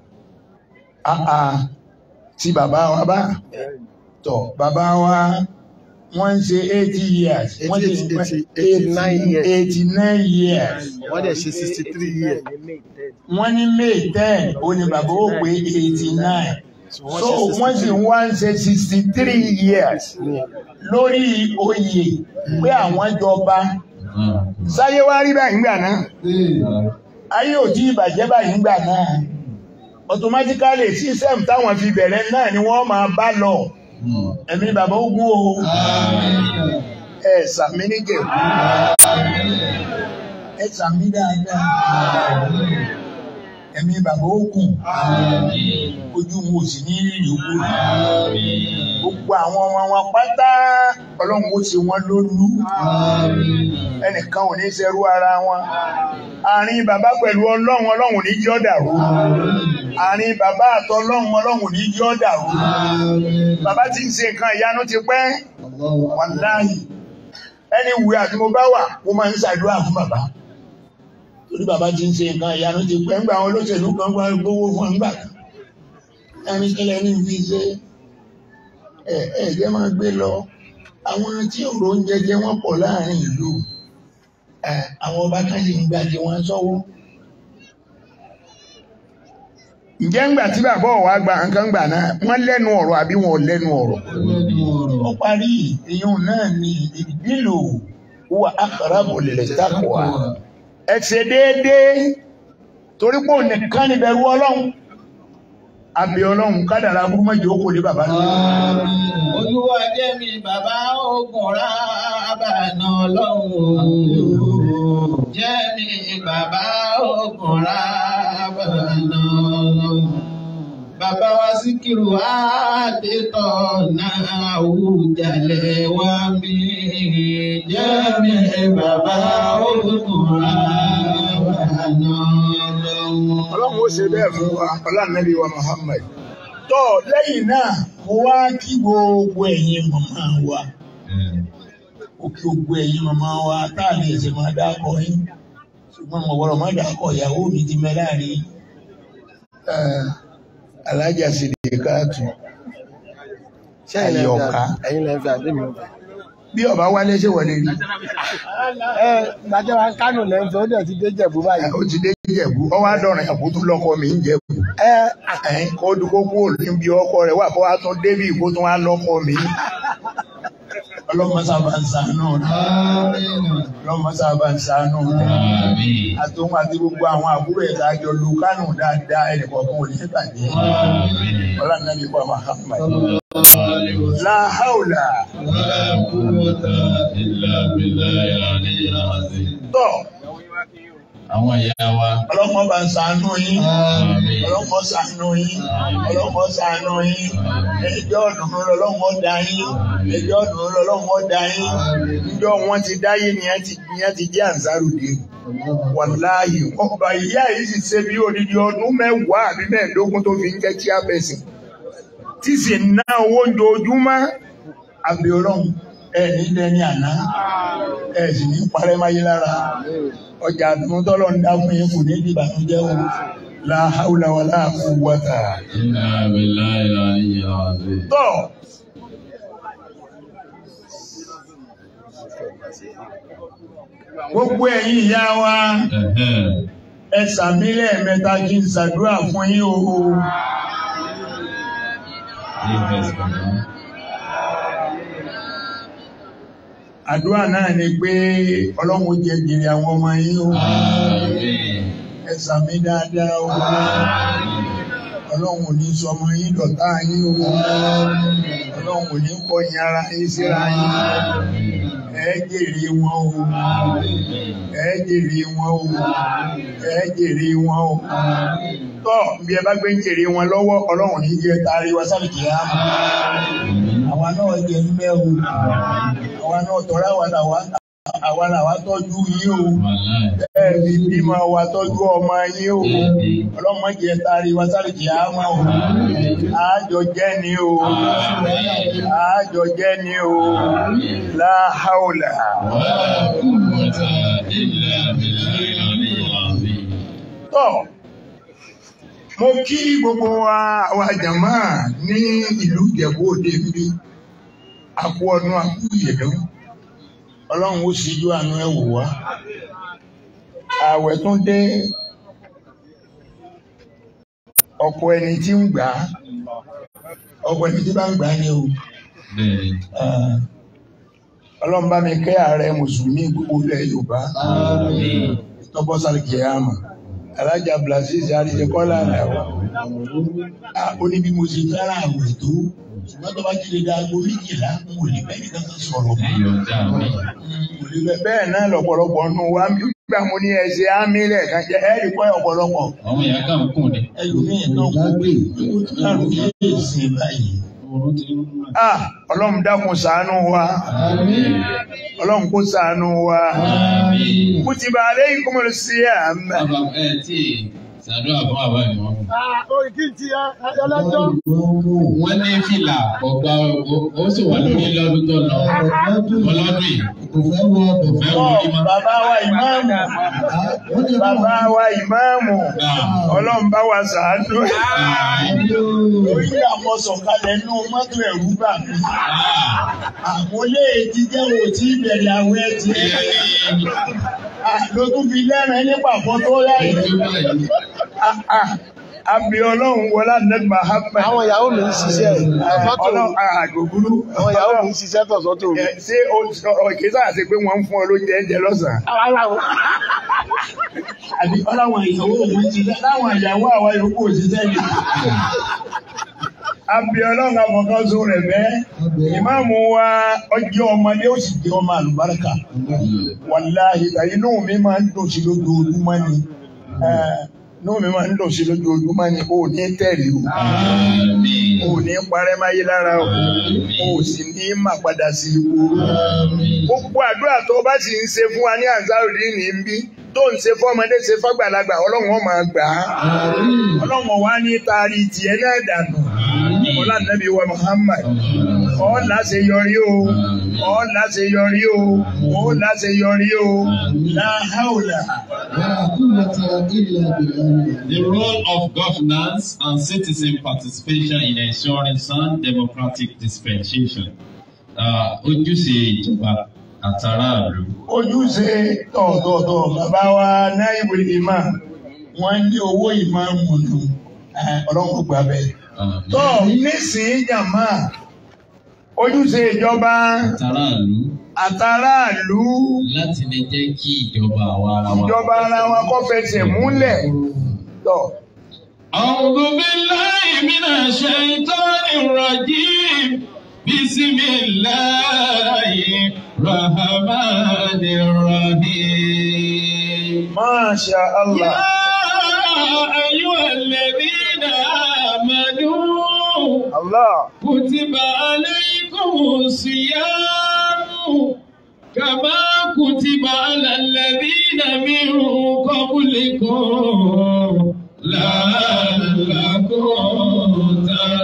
Tí bàbá wa bá tọ̀ bàbá wa wọ́n ń ṣe 80 years. 89 years. 89 years. Wọ́n dẹ̀ ṣe 63 years. Wọ́n ní May 10 ó ní bàbá ó pé 89. So wọ́n sì wá ń ṣe 63 years lórí oyè pé àwọn jọba. Sáyé wá rí báyìí ńgbà náà. Ayé ò tí ìbàjẹ́ báyìí ńgbà náà. Automatically system táwọn fi bẹ̀rẹ̀ náà ni wọ́n máa bá lọ. Ẹ̀mí bàbá ogun o. ẹ sàmì níjẹ̀bú ẹ sàmì dáadáa ẹ̀mí bàbá òkun ojú mo sì ní ìlú gbogbo àwọn ọmọ wọn pátá ọlọ́run ó ṣe wọ́n lólú ẹnìkan ò ní ṣerú ara wọn àárín bàbá pẹ̀lú ọlọ́run ní jọ́ dàrú àárín bàbá àtọlọ́run ní jọ́ dàrú bàbá tí ń ṣe nǹkan ìyanu ti pẹ́ wàláhì ẹni wù àti mo bá wà mo máa ń ṣàdúrà fún bàbá torí bàbá tí ń ṣe nǹkan ìyanu ti pẹ́ ńgbà àwọn olóṣèlú kan wá gbówó fún ẹgbà ẹni kílẹ̀ ní fi ṣe ẹ̀ẹ́dẹ́ máa gbé lọ àwọn tí òrò oúnjẹ jẹ wọ́n pọ̀ láàrin ìlú àwọn ọba kan sì ń gbàjẹ wọn sọ́wọ́ ǹjẹ́ ńgbà tí bàbá ọ̀wá gba nǹkan gbà náà wọ́n lẹ́nu ọ̀rọ̀ àbí wọn ò lẹ́nu ọ̀rọ̀ ó parí èèyàn náà ní ìdílò wà aqrabu lit-taqwa ẹ ṣe déédéé torí pé òun nìkan ní bẹ̀rù ọlọ́run àbí ọlọ́run kádàrá burú mọ́jì ó kò lé bàbá náà. Olúwa jẹ́ mi bàbá ogun rábànà ọlọ́run. Jẹ́ mi bàbá ogun rábànà ọlọ́run. Bàbá wa Síkírù Adétọ̀ náà Àwùjalẹ̀ wá mi. Jẹ́ mi bàbá ogun rábànà ọlọ́run. Ọlọ́run ó ṣe bẹ́ẹ̀ fún wa Ànábì wa Muhammad tó lẹ́yìn náà mo wá kí gbogbo ẹ̀yin màmá wa ó kí gbogbo ẹ̀yin màmá wa táàlì ẹ̀sẹ̀ máa dákọ̀ yín ṣùgbọ́n mo gbọ́dọ̀ má dákọ̀ ìyàwó mi ti mẹ́ láàrin alájà Sídíkátù Àyọ̀ká bí ọba wálé ṣe wọlé rí gbàjẹ́ wa Kánò lẹ́ńfẹ́ ó dẹ̀ ti dé Jẹ̀bú báyìí. ó ti dé Jẹ̀bú ọwọ́ àdọ́rin ẹ̀kú tún lọ́kọ mi ń Jẹ̀bú kó dúkó kú níbi ọkọ rẹ̀ wà kó wá tún débì kó tún wá lọ́kọ mi. Ọlọ́mọ sábà ń ṣàánú rẹ̀ ọlọ́mọ sábà ń ṣàánú rẹ̀ àtòun àti gbogbo àwọn àbúrò ẹ̀ka àjọ lu Kánò dáadáa ẹnìkọ̀ọ̀kan ò ní bàjẹ́ Ànábì wa Muhammad. La hawla wala quwwata illa billahi al-aliyyil azim. Tọ́ àwọn ìyá wa. Ọlọ́mọ bá ń ṣàánú yín, ọlọ́mọ ṣàánú yín, ọlọ́mọ ṣàánú yín, ẹjọ́ ọ̀dùnnú lọ́lọ́mọ dá yín, ẹjọ́ ọ̀dùnnú lọ́lọ́mọ dá yín, níjọ́ wọn ti dáyé ni ẹ ti jẹ́ Ansarudeen. Wàláhì, ọba ìyá yìí sì ṣe bí odidi ọdún 10 àbí 15 tó fi ń jẹ́ chairperson. Tí sì ná owó ojoojúmọ́, àbí ọlọ́run ní dẹni àná, sì ní parẹ́ máyé lára. Ọjà àdùn tọ́lọ̀ ń dá fún yín kò ní ìbànújẹ́ o. La hawla wala quwwata illa billahi al-aliyyil azim. Tọ́ gbogbo ẹ̀yin ìyá wa ẹ sàmí lẹ́ẹ̀mẹ́ta kí n ṣàdúrà fún yín o. Àdúrà náà ni pé Ọlọ́run jẹ́ jèrè àwọn ọmọ yín o. Ẹ sàmí dáadáa o. Ọlọ́run ò ní sọ ọmọ yín dọ̀tá yín o. Ọlọ́run ò ní kọ́ yín ara yín síra yín. Ẹ jèrè wọn o. Ẹ jèrè wọn o. Ẹ jèrè wọn o. Tọ́ bí ẹ bá gbé ń jèrè wọn lọ́wọ́ Ọlọ́run ní jẹ́ taari wa sábì kìí á mọ̀. Àwa náà jẹ ń bẹ́ o. Àwa náà tọ́ra àwa làwa tọ́jú yín o. Bẹ́ẹ̀ ni bímọ wa tọ́jú ọmọ yín o. Ọlọ́mọ jẹ taari wa sábì kìí á mọ̀ o. Àjọ jẹ́ ni o. Àjọ jẹ́ ni o. La hawla wala quwwata illa billahi al-aliyyil azim. Tọ́ mo kí gbogbo wa jàmá ní ìlú Ìjẹ̀bú Òde bí àkú ọdún àkú ìyẹ̀dún Ọlọ́run ó ṣíjú àánú ẹ̀ wò wá. Ààwẹ̀ tún dé ọ̀pọ̀ ẹni tí ń gbà á ọ̀pọ̀ ẹni tí bá ń gbà á ní o. Ọlọ́run bá mi kẹ́ ààrẹ mùsùlùmí gbogbo ilẹ̀ Yorùbá tọ́bọ́ sáré àmà Alájà Blasisi Àríṣekọ́lá àdáwà ó ní bí mo ṣe fẹ́ràn àwẹ̀ tó ṣùgbọ́n tó bá ti lè da aago méjìlá n ò lè bẹ́ẹ̀ nìkan kan sọ̀rọ̀ bẹ́ẹ̀ náà lọ́pọ̀lọpọ̀ nù wá gbà mo ní ẹsẹ̀ ámì rẹ̀ kan jẹ́ ẹ̀rí pọ́ ọ̀pọ̀lọpọ̀. àwọn ìyá kan kùn ní. ẹlòmíì kan kò gbé láàrú yéé ṣe báyìí. Ọlọ́run dákun ṣàánú wa. Ọlọ́run kó ṣàánú wa. Kutiba alaykumul siyam. Ṣàdúrà fún àbá mi wọn. Wọ́n ní fìlà ọgbà ó sì wà lórí lọ́dún tó lọ. Ọlọ́dún yìí. Bàbá wa ìmáàmù. Ọlọ́run bá wa ṣàánú. Orí àwọn sọ̀kalẹ̀ nú mọ́tò ẹ̀rú bà mí. Àwọn olè ti jẹ́ òtí ìbẹ̀rẹ̀ àwọn ẹ̀tì. Lótú fi lẹ́rìn nípa fún tó láì. Àbí Ọlọ́run wọlá Nẹ́bí Mahammed. Àwọn ìyàwó mi ń ṣiṣẹ́ Ọlọ́run àgògúrú. Àwọn ìyàwó mi ń ṣiṣẹ́ tọ̀sọ́tò. Ṣé ìkéṣà àti pé wọ́n ń fún ọ lóúnjẹ ẹ̀jẹ̀ lọ́sàn-án? Àbí ọláwọn ìyàwó òun ti dá láwọn ìyàwó àwa yòókù òṣìṣẹ́ ni. Àbí Ọlọ́run àmọ̀kan sọ rẹ̀ bẹ́ẹ̀. Ìmáàmù wa ọjọ́ ọmọdé ó sì jẹ́ ọmọ àlùbáríkà. Wàláhì inú mi máa ń dùn sí lójoojúmọ́ ni. Inú mi máa ń dùn sí lójoojúmọ́ ni o ní tẹ̀lé o. O ní parẹ́ máyé lára o. O sì ní má padà sí ipò. Gbogbo àdúrà tó bá sì ń ṣe fún wa ní Ansarudeen ní bí tó ń ṣe fọ́mọdé ṣe fọ́gbàlagbà Ọlọ́run ó máa gbà á. Ọlọ́run wá ní taari tiẹ̀ náà dànù. Ọlá Nàbí wa Muhammad. Ọ̀la ṣe yọrí o. Ọ̀la ṣe yọrí o. Ọ̀la ṣe yọrí o. La hawla. The role of governance and citizen participation in ensuring sound democratic dispensation. Ojúṣe ìjọba àtàràlú. Ojúṣe tọ̀tọ̀tọ̀ bàbá wa Naibul Imam. Wọ́n ní owó ìmáàmù nù. Ọlọ́run kò gbà bẹ́ẹ̀. Tó nísìnyí jàmá. Ojúṣe ìjọba. Àtàràlú. Láti lè jẹ́ kí ìjọba àwa ara wa. Ìjọba ara wa kó fẹsẹ̀ múlẹ̀. A'udhu billahi minash shaitanir rajim. Bismillahir rahmanir rahim. Masha Allah. Ya ayyuhalladhina amanu. Allah. Kutiba alaykumus siyamu. Kama kutiba alal ladhina min qablikum. La'allakum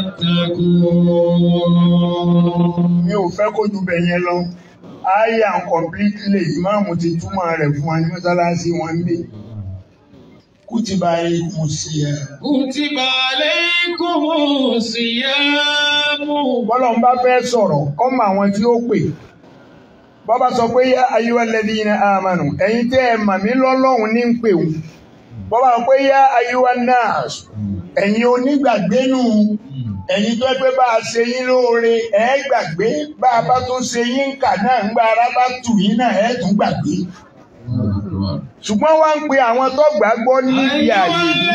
tattaqun. Mi ò fẹ́ kó ju bẹ̀ yẹn lọ. Aya completely ìmáàmù ti túmọ̀ rẹ̀ fún wa ní mọ́sálásí wọn ní. Kutiba alaykumus siyam. Kutiba alaykumus siyamu. Bọ́lọ́run bá fẹ́ sọ̀rọ̀, ọmọ àwọn tí ó pè. Bọ́bá sọ pé yá ayyuhalladhina amanu, ẹ̀yin tẹ́ ẹ mà mí lọ́lọ́run ní ń pè wù. Bọ́bá sọ pé yá ayyuhan nas, ẹ̀yin onígbàgbénú, ẹ̀yin tó pé bá a ṣe yín lóore, ẹ gbàgbé, bá a bá tún ṣe yín kà náà ń gba ara bá tù yín náà ẹ tún gbàgbé. Ṣùgbọ́n wá ń pe àwọn tó gbàgbọ́ níbi àyè yìí.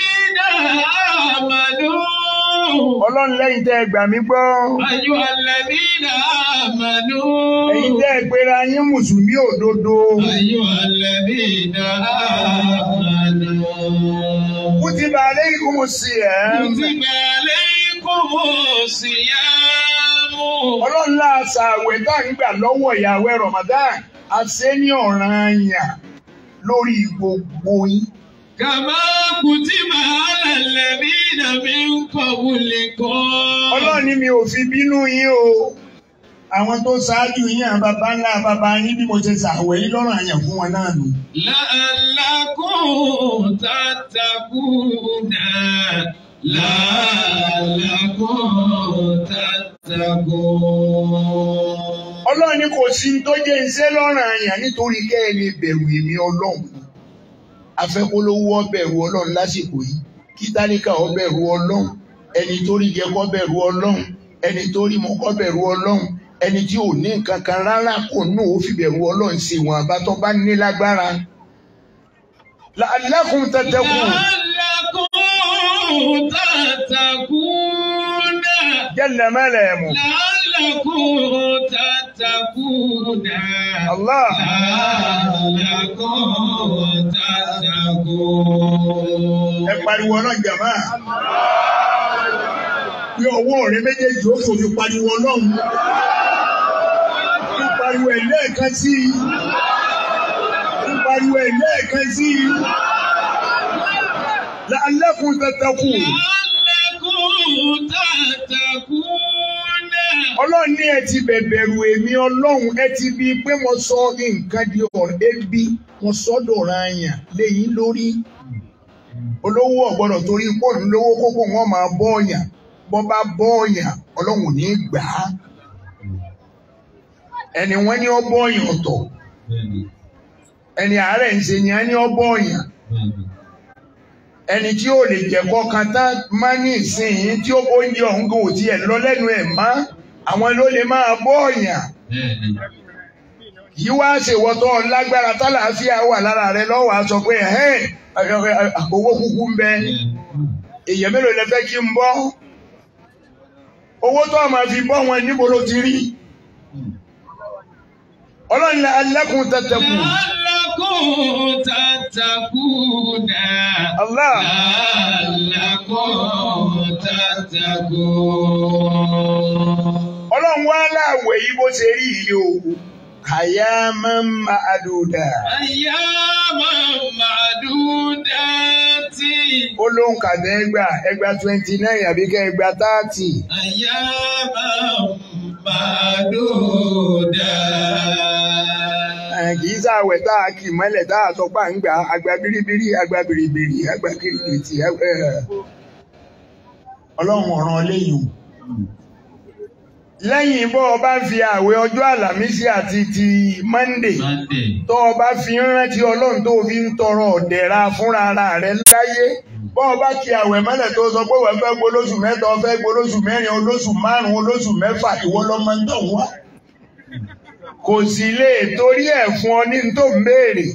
Ọlọ́run lẹ́yìn tẹ́ ẹ gbà mí gbọ́. Ayyuhalladhina amanu. Ẹ̀yin tẹ́ ẹ pera yín Mùsùlùmí òdodo. Ayyuhalladhina amanu. Kutiba alaykumus siyam. Kutiba alaykumus siyam. Ọlọ́run láàṣà àwẹ̀ tá ń gbà lọ́wọ́ ìyàwó Ramadan, a ṣe ní ọ̀ranyàn lórí gbogbo yín. Kama kutiba alal ladhina min qablikum. Ọlọ́run ní mi ò fi bínú yín o. Àwọn tó ṣáájú yín àwọn bàbá ńlá bàbá yín bí mo ṣe ṣàwẹ̀ yín lọ́ranyàn fún wọn náà nù. La'allakum tattaquna. La'allakum tattaqun. Ọlọ́run ní kò sí tó jẹ́ iṣẹ́ lọ́ranyàn nítorí kẹ́ ẹ lè bẹ̀rù èmi Ọlọ́run. Afẹ́kólówó ó bẹ̀rù Ọlọ́run lásìkò yìí. Kí tálíkà ó bẹ̀rù Ọlọ́run. Ẹni tó rí jẹ kó bẹ̀rù Ọlọ́run. Ẹni tó rí mu kó bẹ̀rù Ọlọ́run. Ẹni tí ò ní nǹkan kan rárá kò nù ó fi bẹ̀rù Ọlọ́run sí wọn àbátọ́ bá ní lágbára. La'allakum tattaqun. La'allakum tattaquna. jalla malamu. La'allakum tattaquna. Allah. La'allakum tattaquna. Ẹ pariwo Ọlọ́run jàmá. Bí ọwọ́ rẹ méjèèjì ó fojú pariwo Ọlọ́run. Pariwo ẹ̀ lẹ́ẹ̀kan sí i. Pariwo ẹ̀ lẹ́ẹ̀kan sí i. La'allakum tattaqun. Ọlọ́run ní ẹ ti bẹ̀bẹ̀rù èmi Ọlọ́run, ẹ ti bí pé mo sọ nǹkan di ọ̀rọ̀ ebi, mo sọ́dọ̀ ọ̀ranyàn lẹ́yìn lórí. Olówó ọ̀gbọ́dọ̀ torí pọ́ọ̀lù lówó kókó wọn máa bọ́ ọ̀yàn, bọ́ bá bọ́ ọ̀yàn Ọlọ́run ní gbà á. Ẹni wọ́n ní ọbọ̀ ọ̀yàn ọ̀tọ̀, ẹni àárẹ̀ ń ṣe ni a ní ọbọ̀ ọ̀yàn. Ẹni tí ó lè jẹ̀kọ́ kan tá má ní ìsìn tí ó oúnjẹ ọ̀hún kò tiẹ̀ lọ lẹ́nu ẹ̀ má, àwọn ló lè máa bọ́ ọ̀yàn. Yí wá ṣèwọ́tọ́ lágbára tálàáfíà wà lára rẹ lọ́wọ́ a sọ pé owó kúkú ń bẹ. Èèyàn mélòó lẹ fẹ́ kí n bọ́? Owó tó máa fi bọ́ wọn níbo ló ti rí? Ọlọ́run la'allakum tattaqun. La'allakum tattaqun. Allah. La'allakum tattaqun. Ọlọ́run wá láàwẹ̀ yìí bó ṣe rí yìí o. Ayyaman ma'duda. Ayyaman ma'dudati. Ó ló ń kàdé ẹgbà 29 àbí kẹ́ ẹgbà 30. Ayyaman ma'duda. Kì í sáwẹ̀ tá a kì mọ́lẹ̀ tá a sọ pà ń gbà àgbà bíríbírí àgbà bìrìbìrì àgbà kìrìkìtì. Ọlọ́run ọ̀ràn léyìn. Lẹ́yìn bọ́ ọba ń fi àwẹ̀ ọjọ́ àlàmísì àti ti Monday tó ọba fi ń rántí Ọlọ́run tó fi ń tọrọ ọ̀dẹ̀ra fúnra ara rẹ̀ láyé. Bọ́ ọba kí àwẹ̀ mọ́lẹ̀ tó sọ pé wọ́n fẹ́ gbólóṣù mẹ́ta, ó fẹ́ gbólóṣù mẹ́rin, olóṣù márùn-ún, olóṣù mẹ́fà, ìwọ lọ́mọ ń tọ̀ wá. Kò sì lè torí ẹ̀ fún ọ ní tó ń béèrè.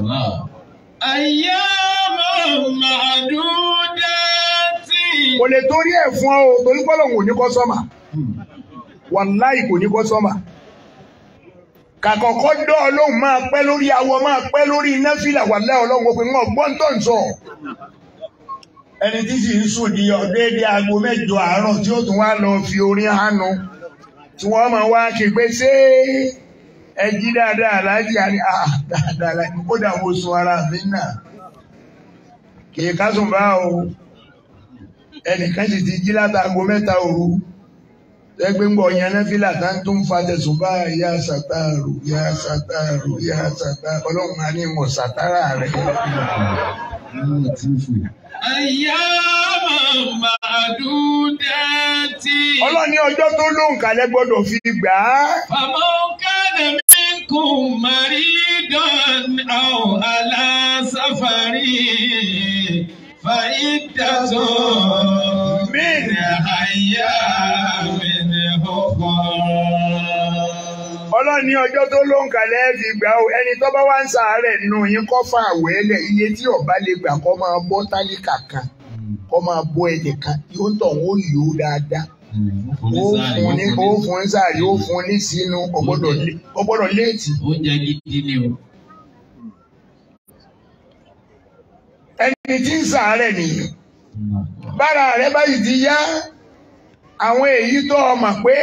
Ayyaman ma'dudati. Kò lè torí ẹ̀ fún ọ torí pọ́lọ̀ kò ní kọ́ sọ́mà. Wàláì kò ní kọ́ sọ́mà. Kàkọ́kọ́ dọ́ Ọlọ́run máa pẹ́ lórí awọ, máa pẹ́ lórí náfìlà wàláì Ọlọ́run pé wọ́n gbọ́n tó ń sọ. Ẹni tí sì ń sùn di déédé aago 8 àárọ̀ tí ó tún wá lọ fi orin hánu tí wọ́n máa wá ké pé ṣé ẹ jí dáadáa aláàjì àní dáadáa láti kó dàwó sun ara mi náà. Kì í kásùn bá o. Ẹnìkan sì ti jí látago 3 òru. Ẹgbẹ́ ń gbọ́ yan náfìlà tá ń tún fa tẹ̀sùn bá ya sàtàrù ya sàtàrù ya sàtàrù Ọlọ́run á ní ìwọ̀n sàtàrà rẹ̀. Ayyaman ma'dudati. Ọlọ́run ní ọjọ́ tó lóǹkàlẹ́ gbọ́dọ̀ fi gbà á. Faman kana minkum maridan aw ala safarin fa iddatun min ayyamin ukhra. Ọlọ́run ní ọjọ́ tó lóǹkàlẹ́ fi gbà ó. Ẹni tó bá wá ń ṣàárẹ̀ nínú yín kó fà wẹ́lẹ̀ iye tí ọba lè gbà kó máa bọ́ tálíkà kan kó máa bọ́ ẹnìkan yóò tọ̀ wọ́n yóò dáadáa. Ó fún ń sàárì, ó fún ní sínú ọgbọ́dọ̀ léètì. Oúnjẹ gidi ni o. Ẹni tí ń ṣàárẹ̀ nìyí. Bára rẹ̀ báyìí ti yá àwọn èyí tó ọmọ pé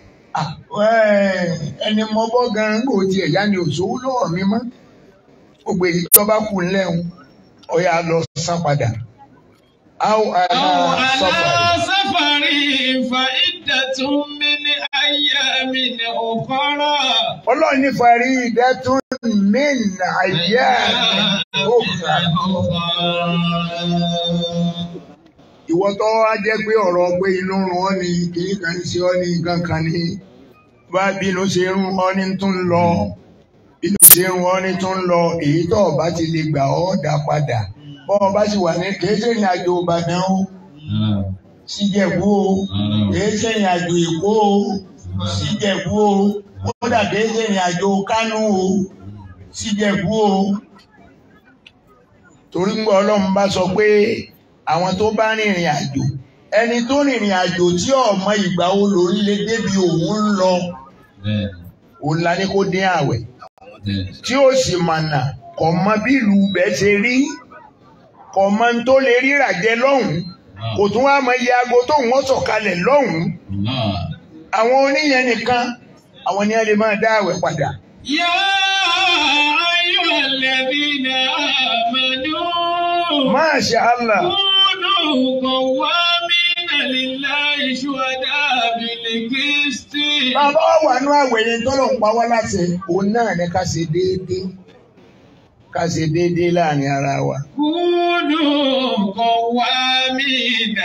ẹni mọ bọ́ gan-an kò tiẹ̀ yá ni òṣòwò lọ́wọ́ mi mọ́. Gbogbo èyí tó bá kù lẹ́hùn ọ̀yà lọ san padà. Àwọn sáfàrí fa iddatun min ayyamin ukhra. Ọlọ́run ní farí iddatun min ayyamin ukhra. Ìwọ tó wá jẹ́ pé ọ̀rọ̀ pé inú run ọ́ ni kìí kan ṣe ọ́ ní nǹkan kan ní bá bínú ṣe rún ọ́ ní tún lọ bínú ṣe rún ọ́ ní tún lọ èyí tó bá ti lè gbà ọ́ dá padà bọ́ ọ bá sì wà ní kìí ṣe ìrìn àjò Ìbàdàn o síjẹ̀bú o kìí ṣe ìrìn àjò Èkó o síjẹ̀bú o kódà kìí ṣe ìrìn àjò Kánò o síjẹ̀bú o torí ń gbọ́ Ọlọ́run bá sọ pé àwọn tó bá rìnrìn àjò ẹni tó rìnrìn àjò tí ọmọ ìgbà wo ló ń lé débi òun ń lọ òun la ní kó dín àwẹ̀ tí ó sì mànà kò mọ bí ìlú bẹ́ẹ̀ ṣe rí kò mọ tó lè ríra jẹ lọ́hùn kò tún wá mọ iye aago tó wọ́n sọ̀kalẹ̀ lọ́hùn àwọn oníyẹn nìkan àwọn ni a lè máa dá àwẹ̀ padà. Yá ayyuhal ladhina amanu. Masha Allah. Kunu qawwamina lillahi shuhada'a bil qisti. Bàbá wà nú àwẹ̀ yẹn tọ́lọ̀ ń pa wá láti òun náà ní ká ṣe déédéé. Ká ṣe déédéé láàrin ara wa. Kunu qawwamina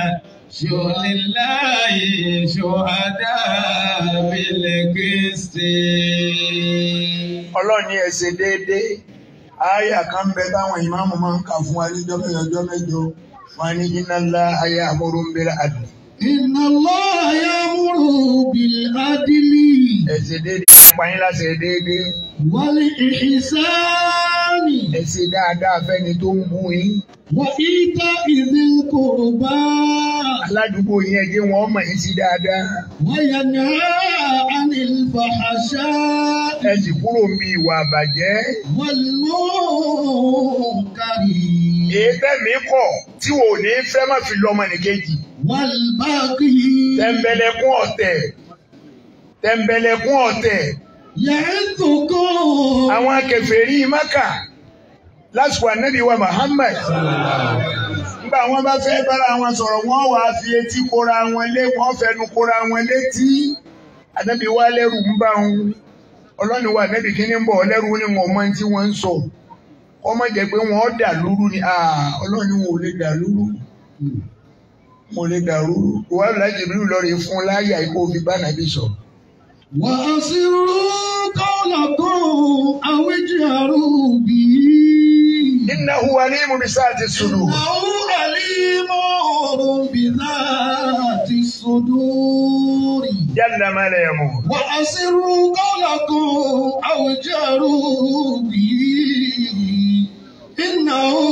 lillahi shuhada'a bil qisti. Ọlọ́run ní ẹ ṣe déédéé. Àyà kan bẹ táwọn ìmáàmù máa ń kà fún wa ní ọjọ́ mẹ́jọ. Wọ́n ní inna Allaha ya'muru bil adli. Inna Allaha ya'muru bil adli. Ẹ ṣe déédéé. Apáyín láti ṣe déédéé. Wal ihsani. Ẹ ṣe dáadáa fẹ́ni tó ń bú yín. Wa ita'i dhil qurba. Aládùúgbò yín ẹ jẹ́ wọn mọ̀ yín sí dáadáa. Wa yanha 'anil fahsha'i. Ẹ sì kúrò ń bí ìwà àbàjẹ́. Wal munkari. Èébẹ̀mí kọ̀ tí wò ní fẹ́ má fi lọ́mọ nìkejì. Wal baghi. Tẹ̀mbẹ̀lẹ̀kún ọ̀tẹ̀. Tẹ̀mbẹ̀lẹ̀kún ọ̀tẹ̀. Ya'idhukum. Àwọn kèfèrí Mákà lásìkò Ànábì wa Muhammad. Nígbà wọn bá fẹ́ bára wọn sọ̀rọ̀ wọ́n wá fi etí kóra wọn lé wọ́n fẹnu kóra wọn létí. Ànábì wa lẹ́rù ń bá wọn. Ọlọ́ni wa Ànábì kí ní ń bọ̀ lẹ́rù ní wọn mọ́ tí wọ́n ń sọ. Ọmọ jẹ́ pé wọ́n dà lúrú ni Ọlọ́ni wọn ò lè dà lúrú. Mo lè dà lúrú. Wọ́n láti bí lọ́rẹ̀ fún láyà ikú fi bá Ànábì sọ. Wa asirru qawlakum aw ijharu bihi. Innahu alimun bizati sudur. Innahu alimun bizati sudur. Jalla ma la yamut. Wa asirru qawlakum aw ijharu bihi. Innahu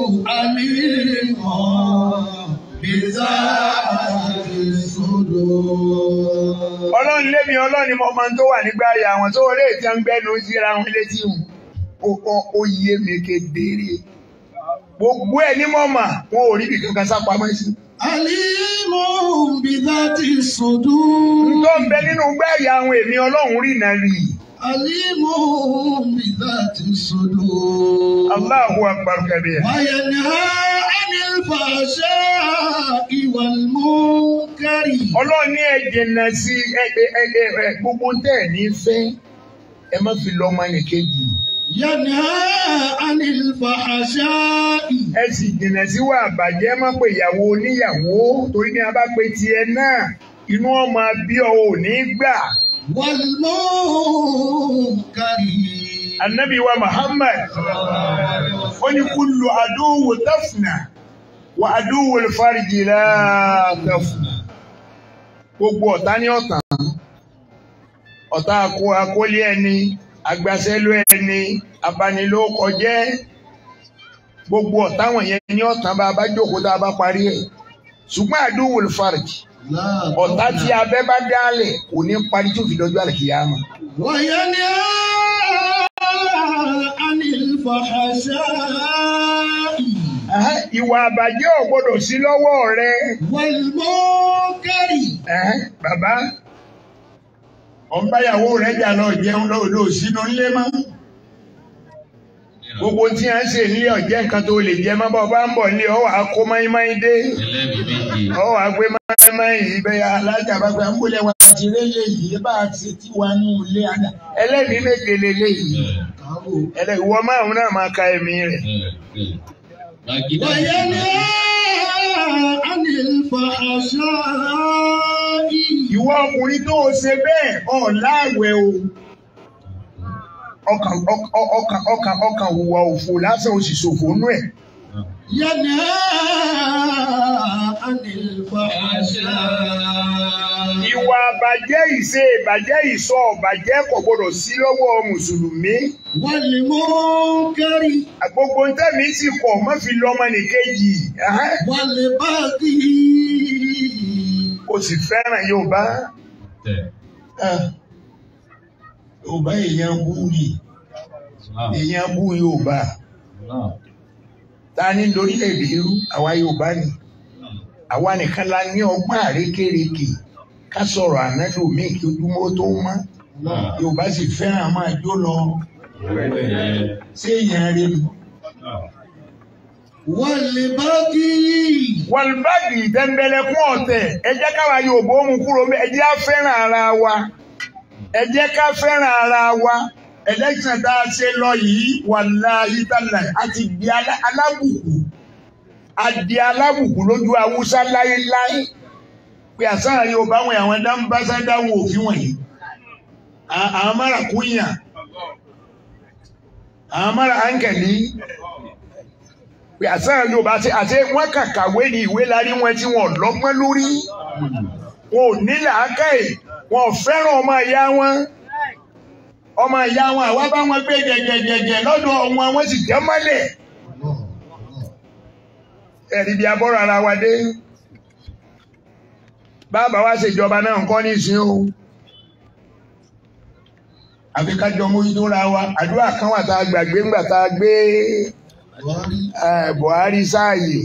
alimun bizati sudur. Ọlọ́run lémi Ọlọ́run mọ ọmọ tó wà nígbà ayé àwọn tó wọlé ìtí ń gbẹ́nu síra wọn létí ó yé mi kedere. Gbogbo ẹ̀ ní mọ́mà wọn ò rí ibi kankan sápamọ́ sí. Alimun bizati sudur. Tó ń bẹ nínú gbẹ́yà àwọn èmi Ọlọ́run rí náà rí. Alimun bizati sudur. Allahu akbar kabir. Wa yanha 'anil fahsha'i wal munkari. Ọlọ́run ní ẹ jìnnà sí gbogbo tẹ́ ní fẹ́ ẹ má fi lọ́mọ nìkejì. Yanha 'anil fahsha'i. Ẹ sì jìnnà sí wà bàjẹ́ má pé ìyàwó oníyàwó torí ní a bá pe tiẹ̀ náà inú ọmọ bí ọ ò ní gbà. Wal munkari. Annabi wa Muhammad ó ní kullu aduwwu tafna wa aduwwu al-farji la tafna. Gbogbo ọ̀tá ní ọ̀tàn. Ọ̀tá akólé ẹni, agbásẹ́lú ẹni, abanilókọjẹ́. Gbogbo ọ̀tá wọ̀nyẹn ní ọ̀tàn bá bá jókòó tá a bá parí ẹ̀. Ṣùgbọ́n aduwwu al-farji. Ọ̀tá tí abẹ́ bá dálẹ̀ kò ní parí tó fi dọjọ́ àlùkìyámà. Wa yanha 'anil fahsha'i. Ìwà àbàjẹ́ ò gbọdọ̀ sí lọ́wọ́ rẹ. Wal munkari. Bàbá, ọ̀nbáyàwó rẹ̀ jà lọ jẹun lọ́wọ́ sínú ilé mọ́. Gbogbo tí a ń ṣe ní ọ̀jẹ́ nǹkan tó lè jẹ mọ́ bá bá ń bọ̀ ní ọwọ́ àkó máìmáì dé. Ọwọ́ àgbé máìmáì ibẹ̀ alájà bá gbé àmúlẹ̀ wa ti rélé yìí bá a ti ti wà ní ilé àdá. Ẹlẹ́mìí méje lélẹ̀ yìí. Ìwọ márùn-ún náà máa ka ẹ̀mí rẹ̀. Wa yanha 'anil fahsha'i. Ìwọ ọkùnrin tó o ṣe bẹ́ẹ̀ láàwẹ̀ o. Ọkàn hùwà òfò lásán o sì ṣòfò nú ẹ̀. Yanha Ìwà àbàjẹ́ ìṣe ìbàjẹ́ ìsọ ọ̀bàjẹ́ kò gbọdọ̀ sí lọ́wọ́ mùsùlùmí. Gbogbo ntẹ́mi sì kọ̀ mọ́ fi lọ́mọ nìkejì. O sì fẹ́ràn Yorùbá. Yorùbá èèyàn bú ni. Èèyàn bú Yorùbá. Ta ni lórílẹ̀-èdè irú àwa Yorùbá ni. Àwa nìkan la ní ọgbọ́n àrékérekè ká sọ̀rọ̀ ànájò míì kí ojúmọ́ tó mọ́. Yorùbá sì fẹ́ràn máa jó lọ. Ṣé èèyàn rẹ lu? Wàlúbàgì tẹ́ńbẹ́lẹ́kún ọ̀tẹ̀ ẹ jẹ́ káwa Yorùbá ó mú kúrò ẹ jẹ́ á fẹ́ràn ara wa. Ẹ jẹ́ ká fẹ́ràn ara wa. Election tá a ṣe lọ yìí wàláhí tálà àti di alábùkù. Adi alábùkù lójú Haúsá láéláé pé àsára Yorùbá wọn àwọn dáńbásádá wo òfin wọ̀nyí àwọn mara kúnyà àwọn mara áńkẹ̀lì pé àsára Yorùbá àti wọn kàkàwé ní ìwé lárí wọn tí wọn lọ́gbọ́n lórí wọn ò ní làákàyè wọn ò fẹ́ràn ọmọ ìyá wọn àwa bá wọn gbé jẹjẹjẹjẹ lọ́dọ̀ wọn sì jẹ́ mọ́lẹ̀. Ẹ̀rí bí abọ́rọ̀ ara wa dé. Bàbá wa ṣèjọba náà ń kọ́ ní ìsìn o. Àfi ká jọ mójútó ra wa. Àdúrà kan wà tá a gbàgbé ńgbà tá a gbé Buhari sáàyè.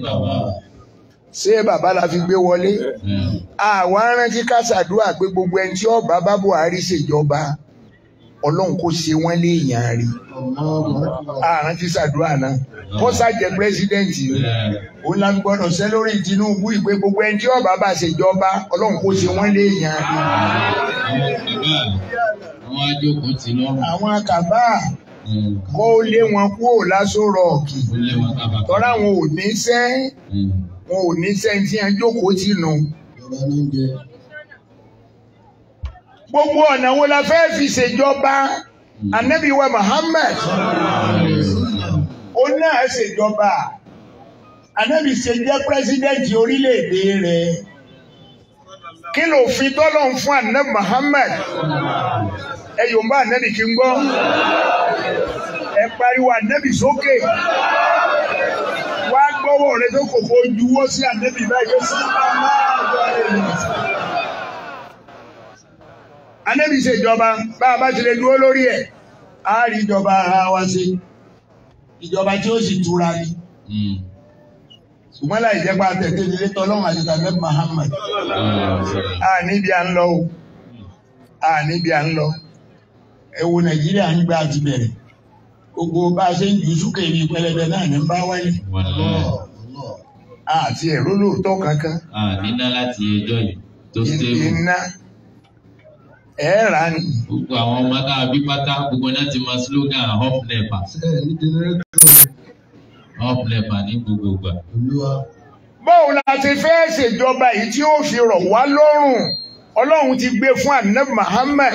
Ṣé bàbá la fi gbé wọlé? Àwa rántí ká ṣàdúrà pé gbogbo ẹni tí ó bá Buhari ṣèjọba Ọlọ́run kò ṣe wọ́n léèyàn rí. Àrántí ṣàdúrà náà. Kọ́sà jẹ́ pírẹ́sídẹ̀ǹtì òun la gbọ́dọ̀ ṣe lórí Tinubu ìpè gbogbo ẹni tí ọba bá ṣèjọba Ọlọ́run kò ṣe wọ́n léèyàn rí. Àwọn ajókòó ti lọ́rùn. Àwọn àkàbà kó lé wọn kúrò Lásò Rọ́ọ̀kì. Tọ́lá wọn ò ní sẹ́ wọn ò ní sẹ́ tí wọn jókòó tì nù. Gbogbo ọ̀nà wo la fẹ́ fi ṣèjọba Ànábì wa Muhammad? Ó náà ṣèjọba. Ànábì ṣe jẹ́ pírẹ́sídẹ́ǹtì orílẹ̀-èdè rẹ̀. Kí ló fi tọ́lọ̀ ń fún Ànábì Muhammad? Ẹ yòǹbá Ànábì kí n gbọ́. Ẹ pariwo Ànábì sókè. Wá gbọ́wọ́ rẹ tó kò kó juwọ́ sí Ànábì báyìí sí. Ànábì ṣèjọba bá a bá ti lè dúró lórí ẹ̀ á rí ìjọba ara wa ṣe. Ìjọba tí ó sì túra ni. Ṣùgbọ́n láì jẹ́ pé àtẹ̀tẹ̀ ilé tọ́lọ́run àti tàbí Muhammad. Níbi à ń lọ o. Níbi à ń lọ. Ẹ wo Nàìjíríà ń gbà ti bẹ̀rẹ̀. Gbogbo bá a ṣe ń jù súkè ní pẹlẹbẹ náà ní bá wáyé. Àti ẹ̀rọ lóòótọ́ kankan. Níná láti ẹjọ́ yìí tó stable. Iná. Ẹ̀ẹ́rà ni. Gbogbo àwọn ọmọ náà bí pátá gbogbo náà ti máa slogan Up Nepa. Up Nepa ní gbogbo ìgbà. Báwo la ti fẹ́ ṣèjọba yìí tí ó fi rọ̀ wá lọ́rùn? Ọlọ́run ti gbé fún Ànábì Muhammad.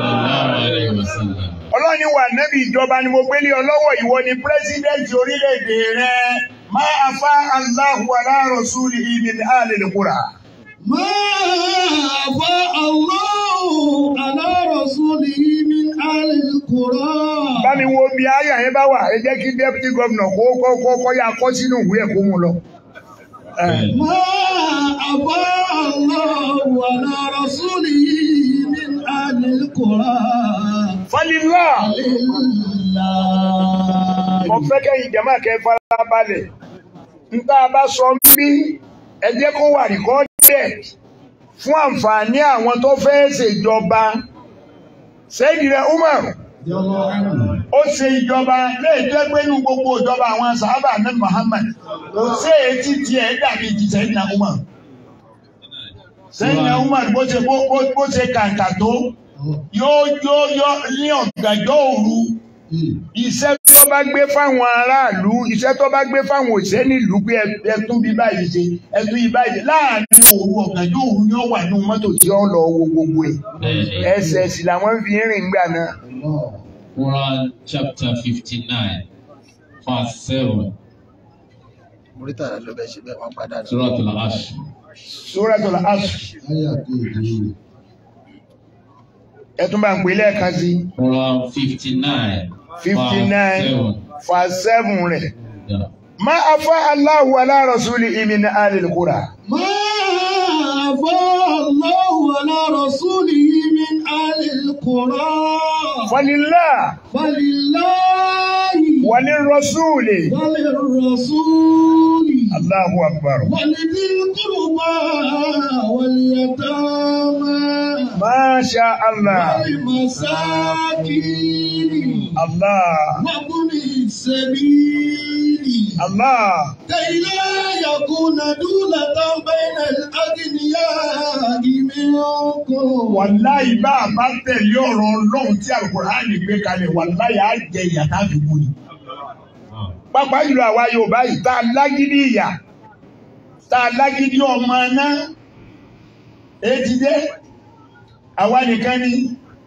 Ọlọ́run ní wà Ànábì ìjọba ni mo gbé lé ọ lọ́wọ́ ìwọ ni pírẹ́sídẹ́ǹtì orílẹ̀-èdè rẹ̀. Ma afa Allahu ala rasulihi min ahlil qura. Ma afa Allahu ala rasulihi min ahlil qura. Bámi wo bí àyà yẹn bá wà, ẹ jẹ́ kí deputy governor kó yá kọ́ sínú ìwé ẹ̀ kó mú lọ. Ma afa Allahu ala rasulihi min ahlil qura. Falillah. Mo fẹ́ kẹ́yìn jẹ́mọ́ kẹ́ fara balẹ̀. Nta bá sọ bí ẹ jẹ́ kó wà recorded fún àǹfààní àwọn tó fẹ́ ṣèjọba. Sayyidina Umar ó ṣe ìjọba léèjẹ́ pé ní gbogbo ìjọba àwọn sàhábà ní Muhammad ó ṣe ètí tiẹ̀ dàbí ti Sayyidina Umar. Sayyidina Umar bó ṣe kàǹkà tó yóò ní ọ̀gànjọ́ òru. Iṣẹ́ tó bá gbé fáwọn aráàlú, iṣẹ́ tó bá gbé fáwọn òṣìṣẹ́ nílùú pé ẹtún bí báyìí ṣe, ẹtún yìí báyìí láàárín òru ọ̀gànjọ́ òru ni ó wà ní mọ́tò tí ó lọ wo gbogbo ẹ̀. Ẹsẹ̀ sì làwọn fi ń rìn gbà náà. Quran chapter 59 verse 7. Muritala ló bẹ ṣe bẹ́ẹ̀ wọ́n padà. Suratul Asr. Suratul Asr. Ẹ tún bá ń pè lẹ́ẹ̀kan sí. Quran 59. 59 verse 7 rẹ̀. Yeah. Ma afa Allahu ala rasulihi min ahlil qura. Ma afa Allahu ala rasulihi min ahlil qura. Falillah. Falillahi. Walirrasuli. Walirrasuli. Allahu akbar. Walidhil qurba wal yatama. Masha Allah. Wal masakin. Allah. Wa ibni sabili. Allah. كي لا يكون دولة بين الأغنياء منكم. Wàláyé bá a bá tẹ̀lé ọ̀rọ̀ Ọlọ́run tí Al-Qur'ani gbé kalẹ̀, wàláyé á jẹ ìyà tá a fi kú ni. Pápá jùlọ àwa Yorùbá yìí tá a lágídí ìyà, tá a lágídí ọmọ náà, èjì dé, àwa nìkan ni.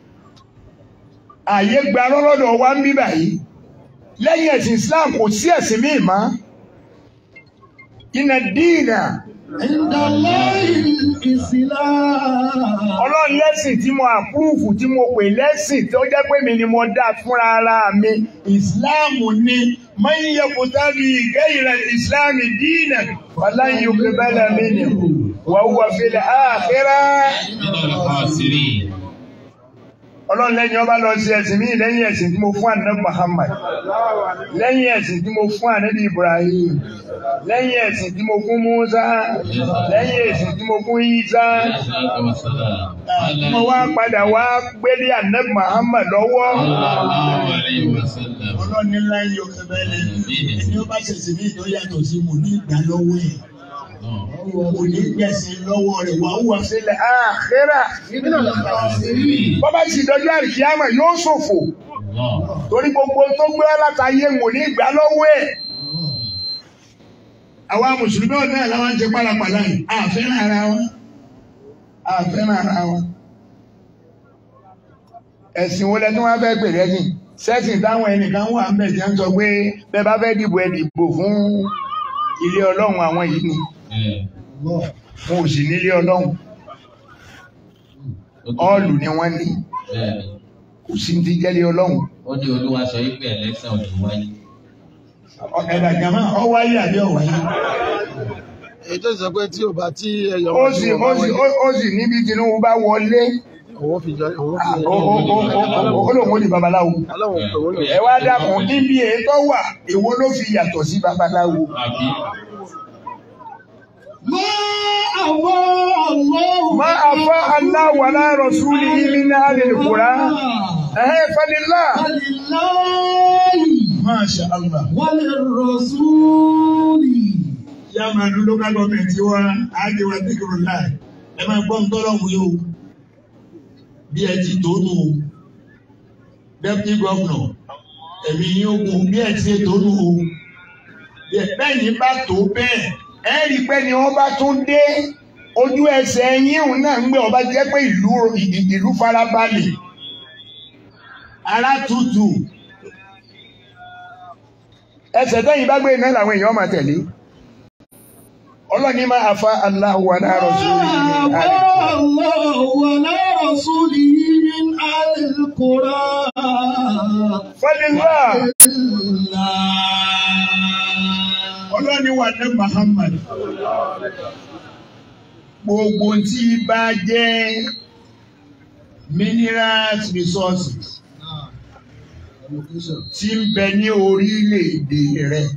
Àyè gba lọ́lọ́dọ̀ wa ń bí báyìí. Lẹ́yìn ẹ̀sìn Islam kò sí ẹ̀sìn míì mọ́. Inna dina. Inda Allahil Islam. Ọlọ́run lẹ́sìn tí mo àpúrúfù tí mo pè lẹ́sìn tó jẹ́ pé mi ni mo dá fúnra ara mi. Ìsìláàmù ni man yabtaghi ghayra al-Islami dinan falan yuqbala minhu wa huwa fil akhirati Minal khasirin. Ọlọ́run lẹ́yìn ọba lọ sí ẹ̀sìn mí lẹ́yìn ẹ̀sìn tí mo fún ànábì Muhammad, lẹ́yìn ẹ̀sìn tí mo fún ànábì Ibrahim, lẹ́yìn ẹ̀sìn tí mo fún Musa, lẹ́yìn ẹ̀sìn tí mo fún Isa, mo wá padà wá gbélé ànábì Muhammad lọ́wọ́. Ọlọ́run ní láyé ọkọ̀ bẹ́ẹ̀ ni ó bá ṣẹ̀sìn mí tó yàtọ̀ sí mo ní ìgbà lọ́wọ́ ẹ̀. Kò ní gbẹ̀sìn lọ́wọ́ rẹ̀ wà wà sílẹ̀ àkhírà. Bọ́bá sì dọjọ́ àríkíámọ̀ yóò ṣòfò. Torí gbogbo tó gbé látàyé wò ní ìgbà lọ́wọ́ ẹ̀. Àwa Mùsùlùmí ọ̀dọ́ ẹ̀ láwọn ń jẹ pálapàla yìí. Àfẹ́ràn ara wọn. Àfẹ́ràn ara wọn. Ẹ̀sìn wo lẹ́tí wọ́n fẹ́ pè lẹ́sìn? Sẹ́sìn táwọn ẹnìkan wà ń bẹ̀ jẹ́ ń sọ pé bẹ́ẹ̀ bá fẹ́ dìbò ẹ dìbò fún ilé Ọlọ́run àwọn yìí ni. Wọn ò sì nílé Ọlọ́run. Ọ́ọ̀lù ni wọ́n ní. Kò sí ti jẹ́lé Ọlọ́run. Ó ní Olúwa sọ wípé ẹlẹ́sìn ò ní wáyé. Ẹ̀dà jàmá ọ wáyé àbí ọ̀wáyé. Èyí tó sọ pé tí ò bá tí ẹyọ Ó sì níbi Tinubu bá wọlé. owó fi jọ owó fi Ó lòun ó di babaláwo. Ọlọ́run owó lò. Ẹ wá dákun níbi èyí tó wà èwo ló fi yàtọ̀ sí babaláwo. Ma afa Allah wala rasulihi min ahlil qura. Falillah. Masha Allah. Walirrasuli. Yá máa dún local government wa, àgbèwà dìkìrò láì. Ẹ máa gbọ́ ntọ́lọ́hún yóò. Bí ẹ ti tónú o. Deputy governor. Ẹ̀mí yín ogun bí ẹ ti tónú o. Bẹ́ẹ̀ ni bá tó bẹ́ẹ̀. Ẹ rí pé ni wọ́n bá tún dé ojú ẹsẹ̀ yín náà ń gbé ọba jẹ́ pé ìlú farabalẹ̀. Ara tutù. Ẹsẹ̀ tẹ́yìn bá gbé iná làwọn èèyàn máa tẹ̀lé. Ọlọ́ni máa afa Allahu wa ala rasulihi min ahlil qura. Falillah. Ọlọ́ni wà ní Muhammad. Gbogbo tí bá jẹ́ minerals resources tí ń bẹ ní orílẹ̀-èdè rẹ̀.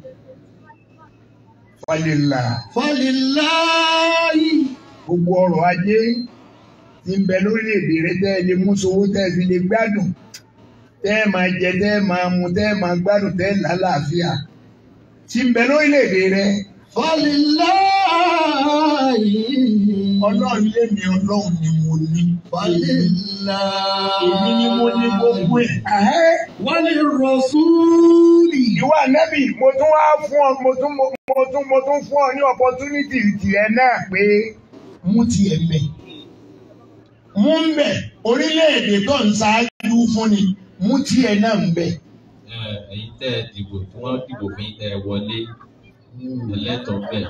Falillah. Falillahi. Gbogbo ọrọ̀ ajé tí ń bẹ lórílẹ̀-èdè rẹ̀ tẹ́ lè mú sówó tẹ́ fi lè gbádùn. Tẹ́ máa jẹ, tẹ́ máa mu, tẹ́ máa gbádùn, tẹ́ lálàáfíà. Tí ń bẹ lórílẹ̀-èdè rẹ̀. Falillahi. Ọlọ́run lé mi Ọlọ́run ni mo ní. Falillahi. Èmi ni mo ní gbogbo ẹ̀. Walirrasuli. Ìwà Ànábì, mo tún wá fún ọ, mo tún fún ọ ní opportunity tiẹ̀ náà pé mú tiẹ̀ mẹ́. Mú ń bẹ̀, orílẹ̀-èdè tó ń ṣáájú fún ni, mú tiẹ̀ náà ń bẹ̀. Èyí tẹ́ ẹ dìbò tí wọ́n dìbò fún yín tẹ́ ẹ wọlé ẹlẹ́tọ̀ọ́ bẹ́ẹ̀.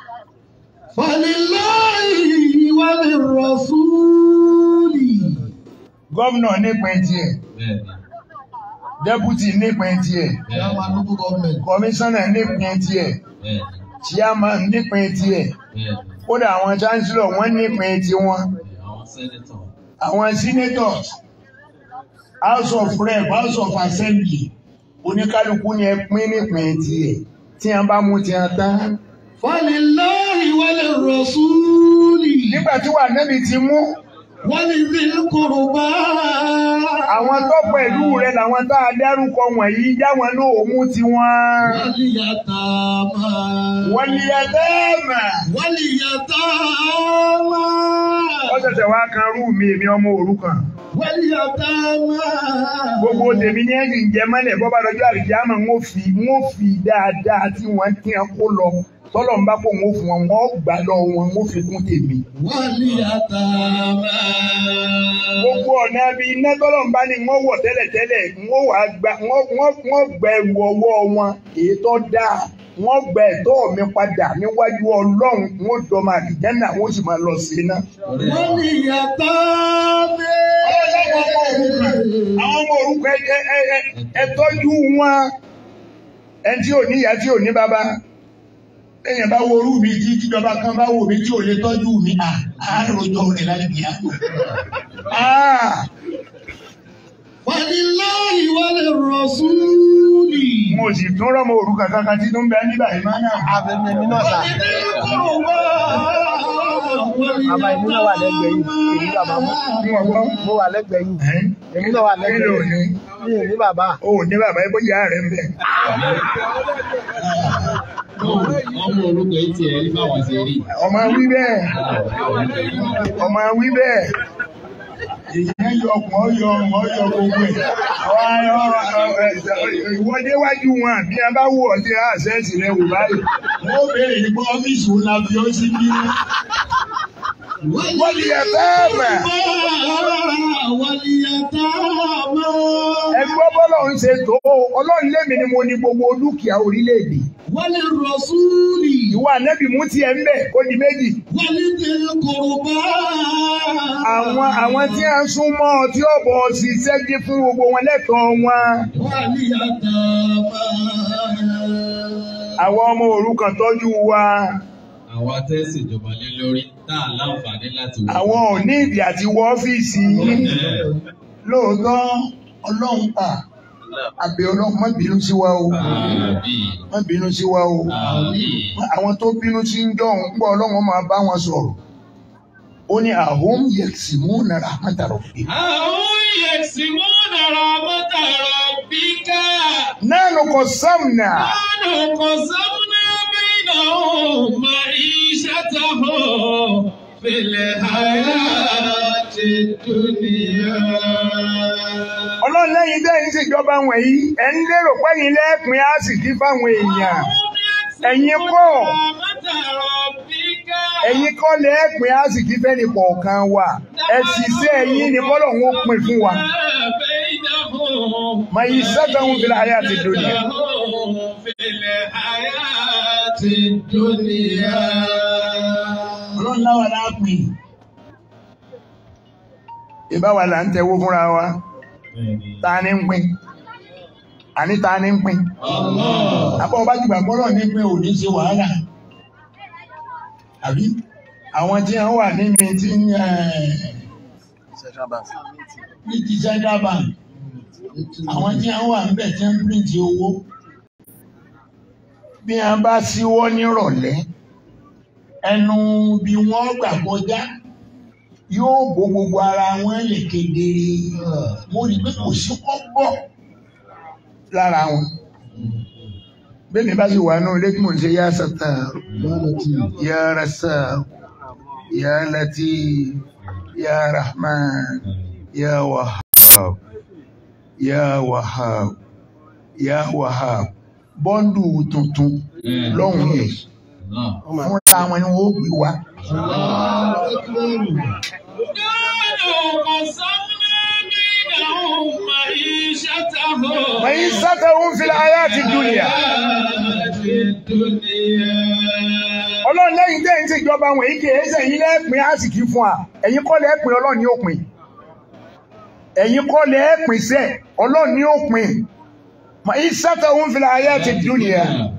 Falillahi wa lirrasuli. Gómìnà nípìn tiẹ̀, Bẹ́ẹ̀ ni. dẹ́pútì nípìn tiẹ̀, Chairman local government. kọmíṣánná nípìn tiẹ̀, Bẹ́ẹ̀ ni. chairman nípìn tiẹ̀, Bẹ́ẹ̀ ni. kódà àwọn chancellor wọ́n nípìn tiwọn, Àwọn sẹ́nẹ̀tọ̀. àwọn senators, house of rep, house of assembly, oníkálukú ni ẹ pín nípìn tiẹ̀ tí a bá mú ti a tán. Falillahi wa lirrasuli. Nígbà tí wà nẹ́bi ti mú Wa lidhil qurba. àwọn tó pẹ̀lú rẹ̀ làwọn tá a dárúkọ wọ̀nyí jáwọn náà ò mú ti wọn. Wal yatama. Wọ́n ní ẹlẹ́mà. Wal yatama. Ó ṣẹ̀ṣẹ̀ wá kan rú mi èmi ọmọ òrukàn. Wal yatama. Gbogbo tèmi ní ẹ̀sìn ń jẹ mọ́lẹ̀ bọ́ bá lọ́jọ́ àlùjáàmà ń ó fi dáadáa tí wọ́n ti ń kó lọ. Tọ́lọ̀ ń bá pò wọ́n fún wọn, wọ́n gbà lọ wọn, wọ́n fi kún tèmi. Wal yatama. Gbogbo ọ̀nà bí iná tọ́lọ̀ ń bá ní wọ́n wọ̀ tẹ́lẹ̀tẹ́lẹ̀, wọ́n gbẹ ẹrù ọwọ́ wọn èyí tó dáa. Wọ́n gbẹ ẹ̀tọ́ mi padà níwájú Ọlọ́run, wọ́n dọ̀mọ àlùjánnà, wọ́n sì máa lọ sí iná. Wal yatama. Àwọn ọmọ òrukàn ẹ tọ́jú wọn. Ẹni tí ò ní ìyá tí ò ní bàbá. Èèyàn bá wo orú mi tí ìjọba kan bá wò mí tí ò lè tọ́jú mi, àáròjọ rẹ̀ láti bí i àpò. Falillahi wa lirrasuli. Mo sì tún rọ́mọ òrukàn kankan tí tó ń bẹ nígbà ìmọ̀ náà. Èmi náà sà. Bàbá èmi náà wà lẹ́gbẹ̀ẹ́ yìí. Èmi bàbá mú. Mo wà lẹ́gbẹ̀ẹ́ yìí. Èmi náà wà lẹ́gbẹ̀ẹ́ yìí. Mi ò ní bàbá. O ò ní bàbá ẹgbẹ́ ìyá rẹ̀ ń bẹ. Ọmọ orúkọ yìí tiẹ̀ rí báwọn ṣe rí. Ọmọ wí bẹ́ẹ̀. Ọmọ wí bẹ́ẹ̀. Èyí yọ ọkùn ọyọ ọrùn ọyọ gbogbo ẹ̀. Ìwọ́déwájú wọn bí a bá wò ọ́ sí àṣẹ́sì rẹ̀ wò báyìí. Wọ́n béèrè ní pé ọ́fíìsì wo la fi ó sí bí. Wọ́n lè yẹ fẹ́ẹ̀mà. Wal yatama. Ẹgbẹ́ bọ́lọ̀ ń ṣe tó. Ọlọ́run lémi ni mo ní gbogbo dúkìá orílẹ̀-èdè. Wa lirrasuli. Ìwà Ànábì mú tiẹ̀ ń bẹ̀ kó di méjì. Wa lidhil qurba. Àwọn tí a ń súnmọ́ tí ó bọ̀ ṣiṣẹ́ jí fún gbogbo wọn lẹ́tọ̀ọ́ wọn. Wal yatama. Àwọn ọmọ òrukàn tọ́jú wa. Àwa tẹ́sí ìjọba lé lórí tá à láǹfààní láti wọ. Àwọn ò ní ìdí àti wọ ọ́fíìsì. Lóòótọ́ Ọlọ́run pa. Àbẹ̀ Ọlọ́run má bínú sí wa o. Má bínú sí wa o. Àwọn tó bínú sí ń jọ òun pọ̀ Ọlọ́run máa bá wọn sọ̀rọ̀. Ó ní ahum yaksimuna rahmata rabbika. Ahum yaksimuna rahmata rabbika. Nahnu qassamna. Nahnu qassamna bainahum ma'ishatahum fil hayatid dunya. Ọlọ́run lẹ́yìn dẹ́yìn sì jọba wọ̀nyí, ẹ̀ ń lérò pẹ́yìn lẹ́ẹ̀pin á sì kí fáwọn èèyàn. Ẹ̀yin kọ́. Ẹ̀yin kọ́ lẹ́ẹ̀pin á sì kí fẹ́ni kọ̀ọ̀kan wa. Ẹ sì ṣe ẹ̀yin ni bọ́lọ̀ ń pín fún wa. Ma'ishatahum fil hayatid dunya. Ọlọ́run láwa láàpin. Ìbáwa là ń tẹwó fúnra wa. Ta ni ń pín? Àní ta ni ń pín? Àbọ̀ ọba ti gbàgbọ́ náà ní pé ò ní ṣe wàhálà. Àbí àwọn tí wọ́n wà ní mi tí ní ti Central Bank. Àwọn tí wọ́n wà níbẹ̀ tí ń píríǹtì owó. Bí wọ́n bá síwọ́ nírọ̀lẹ́, ẹnu bí wọ́n gbà kọjá yóò bó gbogbo ara wọn lè kedere. Mo rí pé kò sí kọ́bọ̀ lára wọn. Bẹ́ẹ̀ni bá sì wà náà lẹ́kùn ṣe yá Sattar, yá Razzaq, yá Latif, yá Rahman, yá Wahhab, yá Wahhab, yá Wahhab. Bọ́ndù tuntun lọ́hùn yẹn. Fúnra wọn ni wọ́n gbé wá. معيشتهم في الحياة الدنيا Ọlọ́run lẹ́yìn tẹ́ ń ṣèjọba àwọn èyí kì í ṣe ẹ̀yin lẹ́pìn àsìkí fún wa. Ẹ̀yin kọ́ lẹ́pìn Ọlọ́run ní òpin. Ẹ̀yin kọ́ lẹ́pìn sẹ́ Ọlọ́run ní òpin. Mà ìsátahum fil hayati dunya.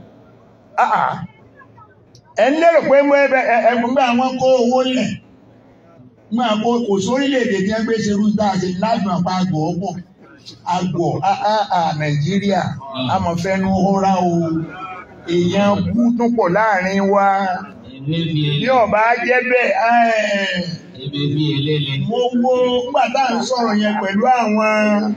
Ẹ ń lérò pé ẹgbẹ́ àwọn kó owó lẹ̀. Máa kó kò sórílẹ̀-èdè tí wọ́n gbé ṣerú dáadé láti máa pa àgbọ̀ ọ̀pọ̀. Àgbọ̀ Nàìjíríà a mọ̀ fẹ́nu ọ̀rá o. Èèyàn kú tún pọ̀ láàrin wa. Bí ọba jẹ́ bẹ́ẹ̀, mo wo gbàtà ń sọ̀rọ̀ yẹn pẹ̀lú àwọn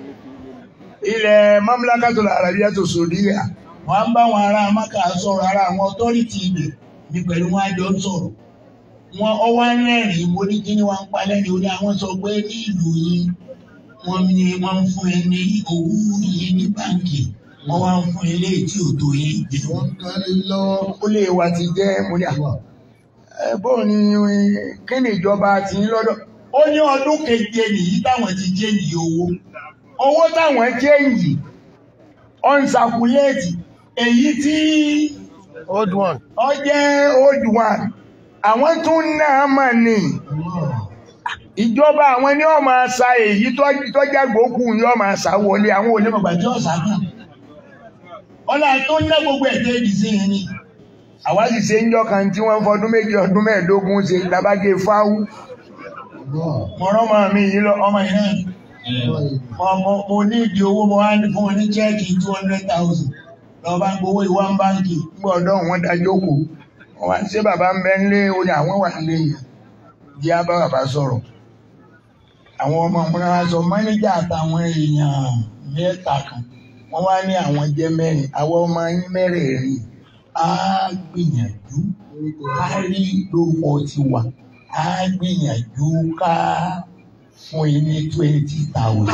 ilẹ̀ Mamlakatul Arabiyatus Saudiya. Wọ́n ń bá wọn ará Mákà sọ̀rọ̀ ara àwọn ọ̀tọ́rìtì ibẹ̀ ní pẹ̀lú wọn àjọ ń sọ̀rọ̀. Wọ́n ọwọ́ rẹ́rìn mo ní kí ni wọ́n ń pa lẹ́nu orí àwọn sọ pé ní ìlú yìí wọ́n ní wọ́n ń fún ẹ ní owó yìí ní báńkì. Wọ́n wá ń fún ilé tí ò tó yé jẹ́. Wọ́n kárí lọ́wọ́. Ó lè wà ti jẹ́ mo ní àwọn. Bóò ni kí ni ìjọba ti ń lọ́dọ̀? Ó ní ọdún keje nìyí táwọn ti change owó. Owó táwọn change on circulate èyí tí old one. Ó jẹ́ old one. Àwọn tún náà mà ní. Ìjọba àwọn ni ó máa sa èyí tó jágbókù ni ó máa sa wọlé àwọn onímọ̀gbà tí ó sàkàn. Ọlá tó ń ná gbogbo ẹ̀jẹ̀ ìdísí yẹn ni. Àwa sì ṣe ń jọ kan tí wọ́n fọdún méjì ọdún mẹ́ẹ̀ẹ́dógún ṣe labágé fáwú. Mọ̀rán máa mi yìí lọ ọmọ yìí náà. Mo ní ìdí owó mo wá fún wọn ní chẹ́ẹ̀kì 200,000. Lọ bá gbowó ìwá ń báńkì. Gbọ́dọ̀ wọn dájókòó. Wọ́n wá ṣé bàbá ń bẹ nílé oní àwọn wà nílé yẹn. Jẹ́ á bá bàbá sọ̀rọ̀. Àwọn ọmọ ọmọdé wa sọ mánéjà àtàwọn èèyàn mẹ́ta kan. Wọ́n wá ní àwọn jẹ́ mẹ́rin, àwọn ọmọ yín mẹ́rẹ̀ẹ̀rin á gbìyànjú ká rí lórúkọ ti wà, á gbìyànjú ká fún yín ní 20,000.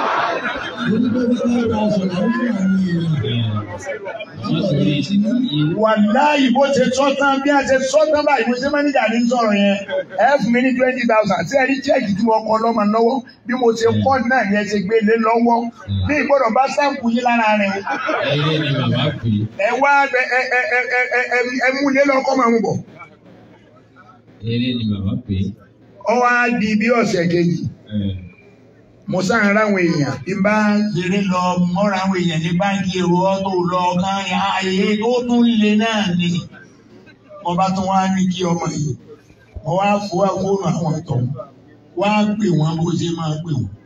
Wàláhì bó ṣe sọ́tán bí a ṣe sọ́tán báyìí mo ṣe mánéjà ní sọ̀rọ̀ yẹn ẹ fún mi ní 20,000 tí ẹ rí chẹ́ẹ̀kì tí mo kọ lọ́mọ lọ́wọ́ bí mo ṣe kọ́ náà ni ẹ ṣe gbé lé lọ́wọ́ bí ìgbọ́dọ̀ bá sáǹpù yín lára rẹ̀. Ẹ wá ẹ mú lé lọ́kọ́ máa ń bọ̀. Ọ wá di bí ọ̀sẹ̀ kejì. Mo sáà ráwọn èèyàn bí bá ṣeré lọ mọ́ra àwọn èèyàn ní báńkì èrò ọ́tò lọ kan ààyè tó tún lè náà ni. Wọ́n bá tún wá ní kí ọmọ yìí. Wọ́n wá fóònù àwọn ìtọ̀. Wá pè wọ́n bó ṣe máa pè wọ́n.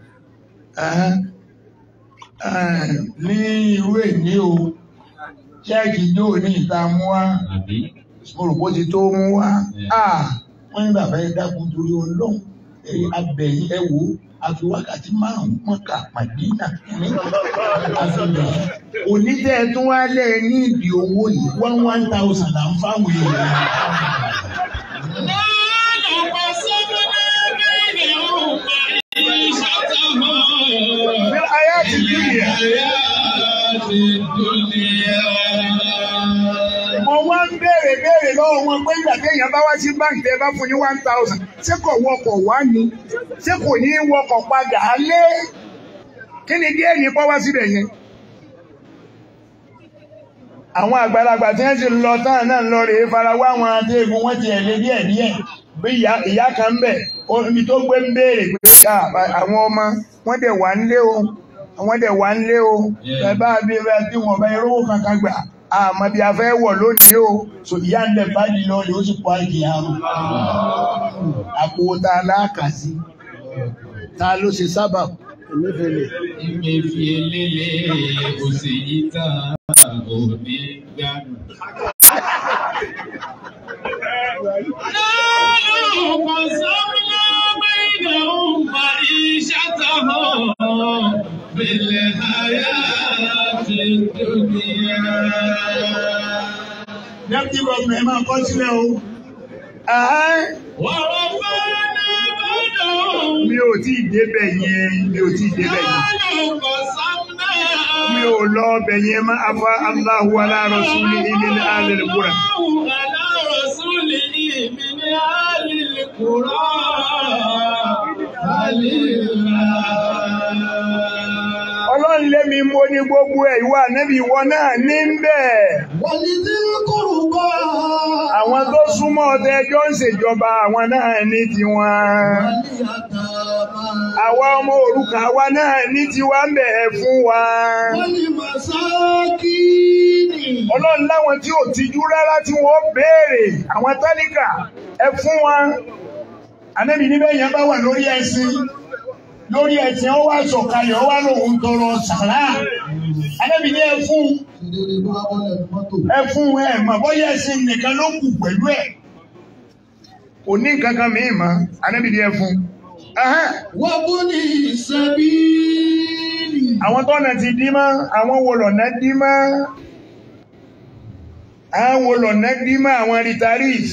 Ní irú èní o, ṣẹ́ẹ̀kì jó ní ìta mú wá. Mo rò bó ti tó mú wá. Wọ́n ní bàbá ẹ dákun torí Ọlọ́run. Abẹ̀yìn ẹ wò ó. Àfi wákàtí márùn-ún Mọ́kà Mádínà ní àfihàn. Onídẹ́ tún wá lẹ́ ní ìdí owó yìí 1,000 là ń fáwọn èèyàn. Bí ayé ti dúnyà. Mo wá ń béèrè lọ́wọ́ wọn pé ìgbà téèyàn bá wá sí báńkì tẹ́ bá fún ní 1,000 ṣé kò wọkọ̀ wá ni ṣé kò ní wọkọ̀ padà lé kí ni díẹ̀ ní kọ́ wá síbẹ̀ yẹn. Àwọn àgbàlagbà tí wọ́n ti lọ tán náà lọ rèé fara wá wọn adéègùn wọ́n ti ẹ̀lé díẹ̀ bí ìyá kan bẹ̀ omi tó gbé ń béèrè pé ká àwọn ọmọ wọ́n dẹ̀ wà ń lé o ẹ bá bí wọ́n bá irówó kankan gbà. Àmọ́ bí a fẹ́ wọ̀ lónìí o, so ìyá ń lẹ̀ báyìí lọ ni ó sì pọ̀ àìkì àrùn. Àpò ta láàkàsí, ta ló ṣe sábà? Emefiele òsè yìí tán òní gbàgbọ́. Lọ́lọ́ sọ́mọ́ bẹ́ẹ̀ni òun fa iṣẹ́ tán bẹ̀lẹ̀ ayé àti dúnìyà. Deputy Governor máa kọ́ sílẹ̀ o. Wọ́n fẹ́ ní bọ́dọ̀. Mi ò tí ì débẹ̀ yẹn. Lọ́lọ́ sọ́mọ́. Mi ò lọ ọbẹ̀ yẹn máa afa Allahu ala rasulihi min ahlil qura. Ọlọ́run lé mi mo ní gbogbo ẹ̀ ìwà Ànábì ìwọ náà ní ń bẹ̀. Àwọn tó súnmọ́ ọ̀tẹ̀ ẹjọ́ ń ṣèjọba àwọn náà ní tiwọn. Àwa ọmọ òrukàn àwa náà ní tiwa ń bẹ̀ fún wa. Ọlọ́run láwọn tí ò tijú rárá tí wọ́n béèrè àwọn tálíkà ẹ fún wọn. Ànábì níbẹ̀ yẹn bá wà lórí ẹṣin ó wá sọ̀kalẹ̀ ó wá lóhun tọrọ sàrá. Ànábì ní ẹ fún ẹ mọ̀ bóyá ẹṣin nìkan ló kù pẹ̀lú ẹ̀. Kò ní nǹkan kan mìíràn mọ́. Ànábì ní ẹ fún. Wọ́n bú ní ìsẹ́bíìlì. Àwọn tọ́nà ti dí mọ́, àwọn wo lọ̀nà dí mọ́. Àwọn wo lọ̀nà dí mọ́ àwọn retirees.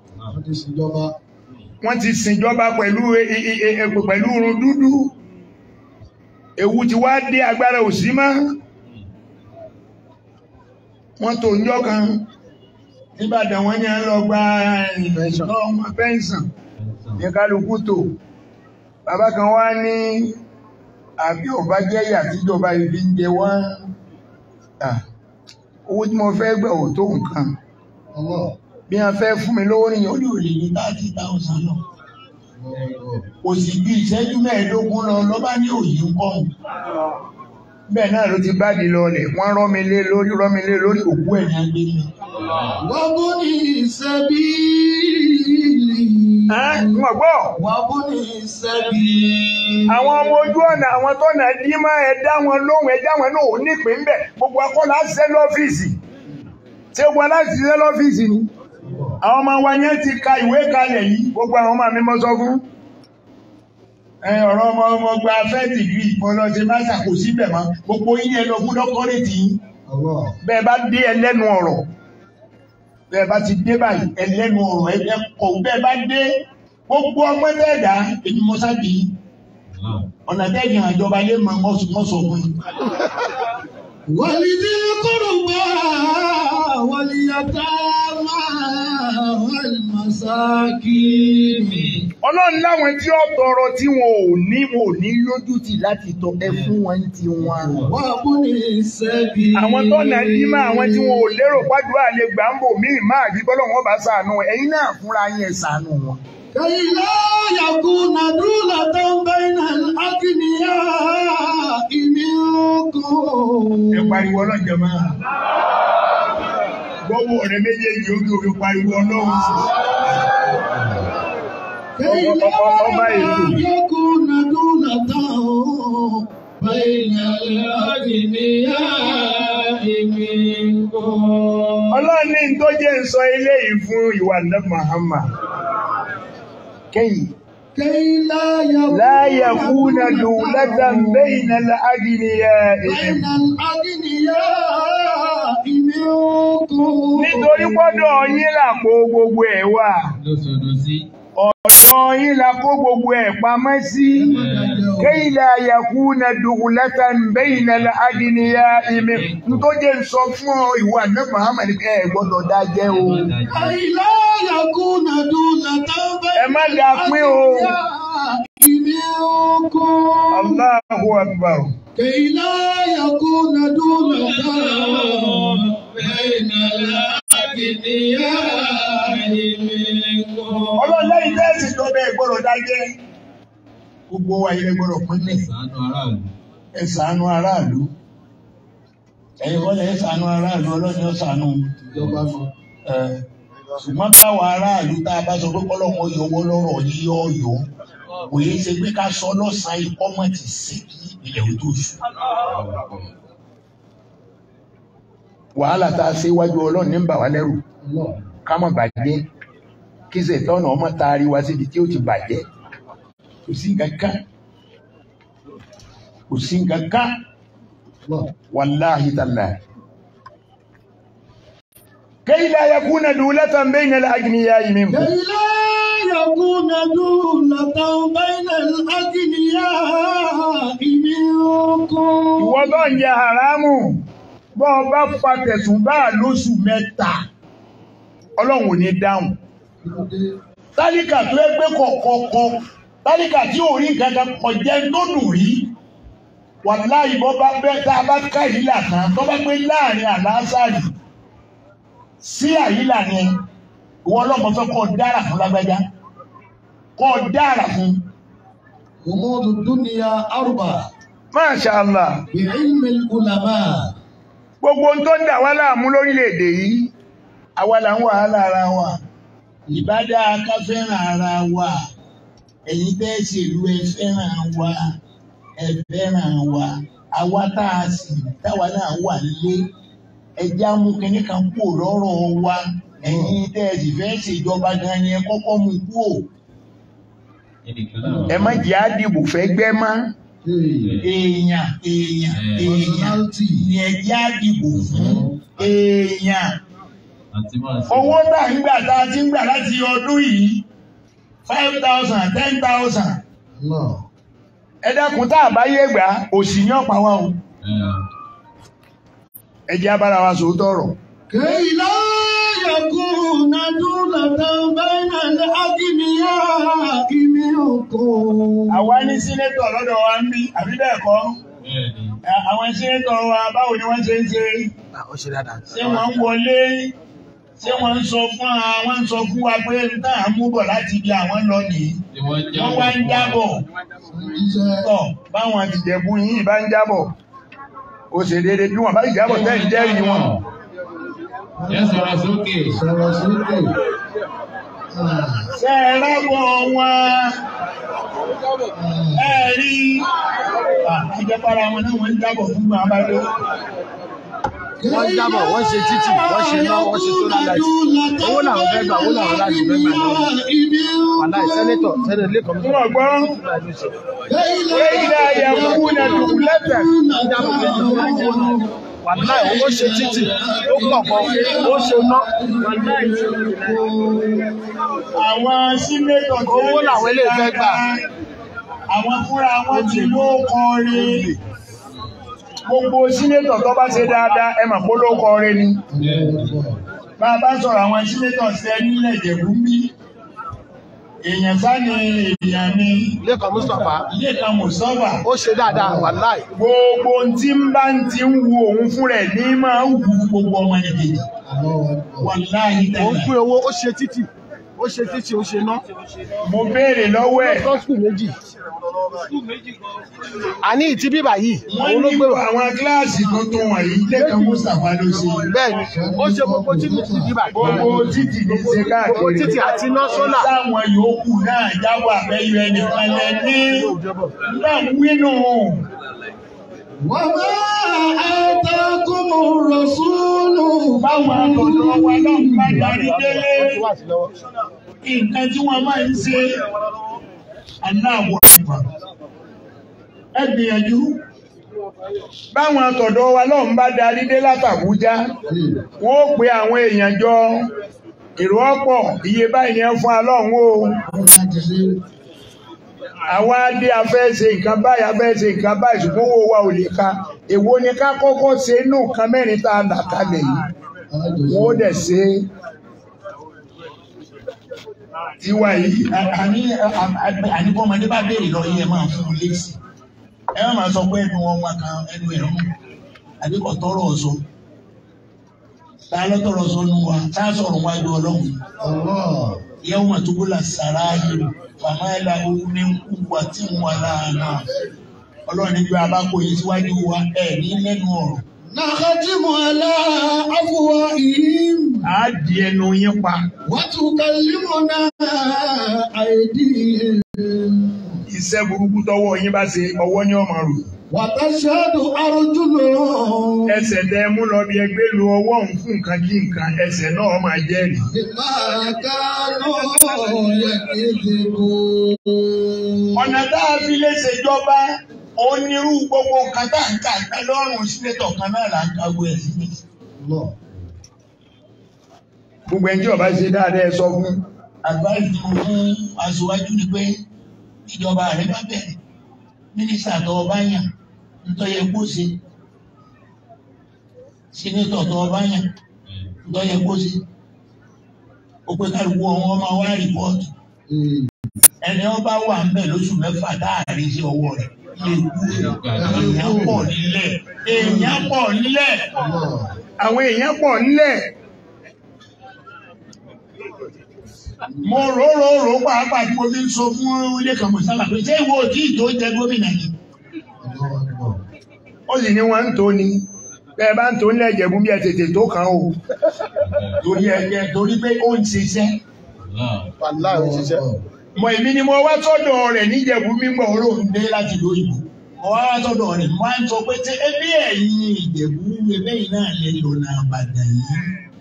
Wọ́n ti ṣìnjọba pẹ̀lú irun dúdú. Ewu ti wá dé agbára òsì mọ́. Wọ́n tó ńjọ́ kan níbàdàn wọ́n ní à ń lọ gba ọmọ pẹ́ńsàn ní kálukú tó. Bàbá kan wá ní àbí ọba jẹ́ ìyà tíjọba ibi ń jẹ wá. Owó tí mo fẹ́ gbà ò tó nǹkan. Bí wọ́n fẹ́ fún mi lówó nìyẹn ó ní òlè ní 30,000 lọ. Kò sì bí ìṣẹ́jú 15 lọ lọ́bá ní òyì ń kọ́. Bẹ́ẹ̀ náà ló ti bá di lọlẹ̀. Wọ́n rọ́ mi lé lórí òkú ẹ̀ ní agbé mi. Wọ́n bú ní ìsẹ́bíìlì. Wọ́n gbọ́. Wọ́n bú ní ìsẹ́bíìlì. Àwọn ọmọ ojú ọ̀nà àwọn tọ́nà dí máa ẹ dá wọn lóhùn ẹ dá wọn náà ò nípìn bẹ̀. Gbogbo akọ́lá ṣiṣẹ́ lọ́fíìsì. Ṣé gbogbo aláṣẹ ṣiṣẹ́ lọ́fíìsì ni? Àwọn ọmọ wa yẹn ti ka ìwé kalẹ̀ yìí. Gbogbo àwọn ọmọ mi mọ́ sọ fún. Ọ̀rọ̀ ọmọ gba fẹ́ dìgírì ìpọlọ ṣe máa ṣàkóso ibẹ̀ mọ́. Gbogbo yín ẹ lọ fún dọ́kọ́rẹ́tì yín. Bẹ́ẹ̀ bá dé ẹlẹ́nu ọ̀rọ̀. Bẹ́ẹ̀ bá ti dé báyìí ẹlẹ́nu ọ̀rọ̀ ẹ̀kọ́ bẹ́ẹ̀ bá dé gbogbo ọmọ ẹ̀dá èmi mọ́ sábì ọ̀nà tẹ́gìn àjọba lé mọ́ mọ́sọ̀ fún yín. Wàlídé kúrùbá wàlíyàtàmá wàlmàsákìnì. Ọlọ́run láwọn tí ó tọrọ tí wọn ò ní lójútì láti tọ ẹ fún wọn tí wọn. Wọ́n bú ní ìsẹ́bí. Àwọn tó nà ní máa àwọn tí wọn ò lérò pàdúrà lè gbà ń bò míì máa rí bọ́lọ̀ wọn bá ṣàánú ẹ̀yin náà fúnra yẹn ṣàánú wọn. كي لا يكون دولة بين الأغنياء منكم. Ẹ pariwo ọlọ́jọ́ máa. Gbọ́wọ́ ọ̀rẹ́ méjèèjì ó tó fi pariwo ọlọ́run sí. كي لا يكون دولة بين الأغنياء منكم. Ọlọ́run ní tó jẹ́ ń sọ eléyìí fún ìwà Ànábì Muhammad. كي لا يكون دولة بين الأغنياء منكم. Nítorí gbọ́dọ̀ yín làpò gbogbo ẹ̀ wà. Ọ̀dọ̀ yín làpò gbogbo ẹ̀ pamọ́ sí. كي لا يكون دولة بين الأغنياء منكم. Tó jẹ́ ń sọ fún ìwà Ànábì Muhammad ẹ gbọ́dọ̀ dájẹ́ o. كي لا يكون دولة Ẹ má dá pín o. منكم. Allahu Akbar. كي لا يكون دولة بين الأغنياء منكم. Ọlọ́run lẹ́yìn tẹ́ẹ̀sì tó bẹ́ẹ̀ gbọ́dọ̀ dájẹ́. Gbogbo wa ilẹ̀ gbọ́dọ̀ pínlẹ̀. Ẹ ṣàánú aráàlú. Ẹ̀yin kọ́lẹ̀ ẹ ṣàánú aráàlú Ọlọ́run ó ṣàánú ìjọba mọ́. Ṣùgbọ́n báwa aráàlú tá a bá sọ pé kọ́lọ́wọ́ yọwọ́ lọ́rọ̀ yíyọ́ ọ̀yọ́. Kò yé ṣe pé ká sọ lọ́sàn-án ìkọ́mọ̀ ti ṣe kí ilẹ̀ ò tó ṣù. Wàhálà tá a ṣe wájú Ọlọ́run ní ń bà wá lẹ́rù. Ká má bàjẹ́. Kí ṣètọ́nà ọmọ taari wá síbi tí ó ti bàjẹ́. Kò sí nǹkan kan. Kò sí nǹkan kan. Wàláhi tàláhi. كي لا يكون دولة بين الأغنياء منكم. كي لا يكون دولة بين الأغنياء منكم. Ìwọ tó ń jẹ haramu bọ́ ọ bá fa tẹ̀sùn bá lóṣù 3 Ọlọ́run ò ní dáhùn. Tálíkà tó ẹgbẹ́ kọ̀ọ̀kan tálíkà tí ò rí nǹkan kan kọjẹ́ tó dùn rí wàláhì bọ́ bá bẹ́ tá a bá ká ìlà kan tó bá gbé láàrin àlàásàrì sí àyílà yẹn ìwọ ọlọ́mọ fẹ́ kọ́ dára fún lágbájá kọ́ dára fún. أمور الدنيا أربعة Masha Allah. بعلم العلماء. Gbogbo ohun tó ń dà wá láàmú lórílẹ̀-èdè yìí àwa là ń wàhálà ara wa ìbádá ká fẹ́ràn ara wa ẹ̀yin bẹ́ẹ̀ ṣèlú ẹ fẹ́ràn wa ẹ fẹ́ràn wa àwa tá a sì táwa náà wà nílé ẹjá mú kinní kan kú lọ́rọ̀ wa ẹ̀yin tẹ́ ẹ sì fẹ́ ṣèjọba gan ni ẹ kọ́kọ́ mú kú o. Ẹ má jẹ́ àdìbò fẹ́ gbẹ́ mọ́ èèyàn ni ẹjẹ́ àdìbò fún èèyàn. Owó tá ń gbà tá a ti ń gbà láti ọdún yìí 5,000 10,000. Ẹ dákun tá a bá yé gbà òsì ní ọ̀pá wa o. Ẹ jẹ́ abára wa sòótọ́ ọ̀rọ̀. كي لا يكون دولة بين الأغنياء منكم. Àwa ní sínétọ̀ lọ́dọ̀ wa ń bí àbí bẹ́ẹ̀ kọ́? Àwọn sínétọ̀ wa báwo ni wọ́n ṣe ń ṣe? Ṣé wọ́n ń wọlé? Ṣé wọ́n ń sọ fún wa pé náà mú bọ̀ láti ibi àwọn lọ nìyí? Wọ́n wá ń jábọ̀. Tọ̀ báwọn ti jẹ̀bú yìí bá ń jábọ̀. Ó ṣe déédéé bí wọ́n bá jábọ̀ tẹ́lẹ̀ jẹ́rìí wọn. Sọ̀rọ̀ sókè. Ṣé ẹ rábọ̀ wọn? Ẹ rí ìjọpára wọn náà wọ́n ń jábọ̀ fún àwọn abájọ́. Wọ́n jábọ̀, wọ́n ṣe títì, wọ́n ṣe náà, wọ́n ṣe sólà láìsí. Owó làwọn fẹ́ gbà, owó làwọn láti fẹ́ gbà náà. Wàláì sẹ́nẹ́tọ̀ lẹ́kọ̀ọ́ mi. Wọ́n gbọ́. Ilé ayẹ̀wò náà dùn lẹ́tẹ̀. Wàláì owó ṣe títì, ó pọ̀ kan, ó ṣe ná. Àwọn sínétọ̀ tó owó làwọn ilé fẹ́ gbà. Àwọn fúnra wọn ti ló kọrin. Gbogbo sínétọ̀ tó bá ṣe dáadáa ẹ mà kó ló kọrin ni. Bá a bá sọ̀rọ̀ àwọn sínétọ̀ ṣẹ́ nílẹ̀ Ìjẹ̀bú bí. Èèyàn sá ni èèyàn ni. Lẹ́kọ̀ọ́ Mustapha. Lẹ́kọ̀ọ́ Mustapha. Ó ṣe dáadáa, wàláì. Gbogbo tí ń bá ń ti ń wu òun fún rẹ̀ ní máa ń wù gbogbo ọmọ nìkejì. Wàláì Ó ń pín owó, ó ṣe títì, ó ṣe títì, ó ṣe ná. Mo béèrè lọ́wọ́ ẹ̀. Ó skul méjì. Àní ìtí bíbà yìí, Wọ́n òun ló ní gbé wá. àwọn kíláàsì tuntun wọ̀nyí Lẹ́kọ̀ọ́ Mustapha ló ṣe. Bẹ́ẹ̀ni, ó ṣe gbogbo títì bíbà yìí. Gbogbo títì ní ṣe káàkiri. Gbogbo títì àti iná sólà. Táwọn yòókù náà jábọ̀ àbẹ́yọ ẹnìkan lẹ ní. Náà wínú. وما آتاكم الرسول Báwọn àtọ̀dọ̀ wa náà ń bá darí délé. Nǹkan tí wọ́n máa ń ṣe aláwọ̀ àgbà. Ẹ gbìyànjú. Báwọn àtọ̀dọ̀ wa náà ń bá darí dé látàbújá. Wọ́n ó pe àwọn èèyàn jọ. Èrò ọ̀pọ̀ iye báyìí ni ẹ fún alọ́hún o. Àwa dé afẹ́ ṣe nǹkan báyìí afẹ́ ṣe nǹkan báyìí ṣùgbọ́n owó wa ò lè ka. Èwo ni ká kọ́kọ́ ṣe inú nǹkan mẹ́rin tá a là kalẹ̀ yìí. Wọ́n ó dẹ̀ ṣe tiwa yìí. Àníbọ́mọdé bá béèrè lọ yìí ẹ máa fún un lésì. Ẹ má máa sọ pé ẹnu wọn wá kan ẹnu ẹ̀rọ àbíkọ̀ tọrọ ọ̀sọ́. Ta ló tọrọ sọ nu wa? Tá a sọ̀rọ̀ wájú Ọlọ́run. Yawma tubula sarair fama lahu min quwwatin wala nasir. Ọlọ́run nígbà abákò yìí síwájú wa ẹ̀ ní lẹ́nu ọ̀rọ̀. نختم على أفواههم Á di ẹnu yín pa. وتكلمنا أيديهم Iṣẹ́ burúkú tọwọ́ yín bá ṣe ọwọ́ ní ọmọ rò. وتشهد أرجلهم Ẹsẹ̀ tẹ mú lọ bí ẹgbẹ́ lu ọwọ́ òun fún nǹkan kí nǹkan ẹsẹ̀ náà máa jẹ́rìí. بما كانوا يكذبون. Ọ̀nà tá a fi lè ṣèjọba onírú gbogbo nǹkan tá à ń kà ká lọ́rùn sínétọ̀ kan náà là ń kàwé ẹ̀ sílẹ̀. Gbogbo ẹni tí ọba ṣe dáadáa ẹ sọ fún. Advice tí mo fún aṣíwájú ni pé ìjọba rẹ bá bẹ̀rẹ̀ mínísítà tó ọba yàn ńtọ́ yẹ kó ṣe sínétọ̀ tó ọba yàn ńtọ́ yẹ kó ṣe ó pé kálukú ọmọ wa rìpọ́ọ̀tù ẹni ọba wà ń bẹ̀ lóṣù mẹ́fà dáàrí sí ọwọ́ rẹ̀ èèyàn pọ̀ nílẹ̀ àwọn èèyàn pọ̀ nílẹ̀. Mo rò pàápàá tí mo fi ń sọ fún Lékan Mùsálà pé ṣé ìwọ tí ìtò jẹ gómìnà yìí? Ó sì ní wọ́n ń tó ni bẹ́ẹ̀ bá ń tó nílẹ̀ Ìjẹ̀bú bí ẹ tètè tó kàn ó torí pé ó ń ṣiṣẹ́. Mọ̀ èmi ni mo wá sọ́dọ̀ rẹ̀ níjẹ̀bú mímọ̀ olóòrùn dé láti lóyìnbó. Mo wá sọ́dọ̀ rẹ̀ mo wá ń sọ pé ṣé ẹbí ẹ̀yin Ìjẹ̀bú ẹbẹ́yìn náà lè lò náà Ìbàdàn yìí.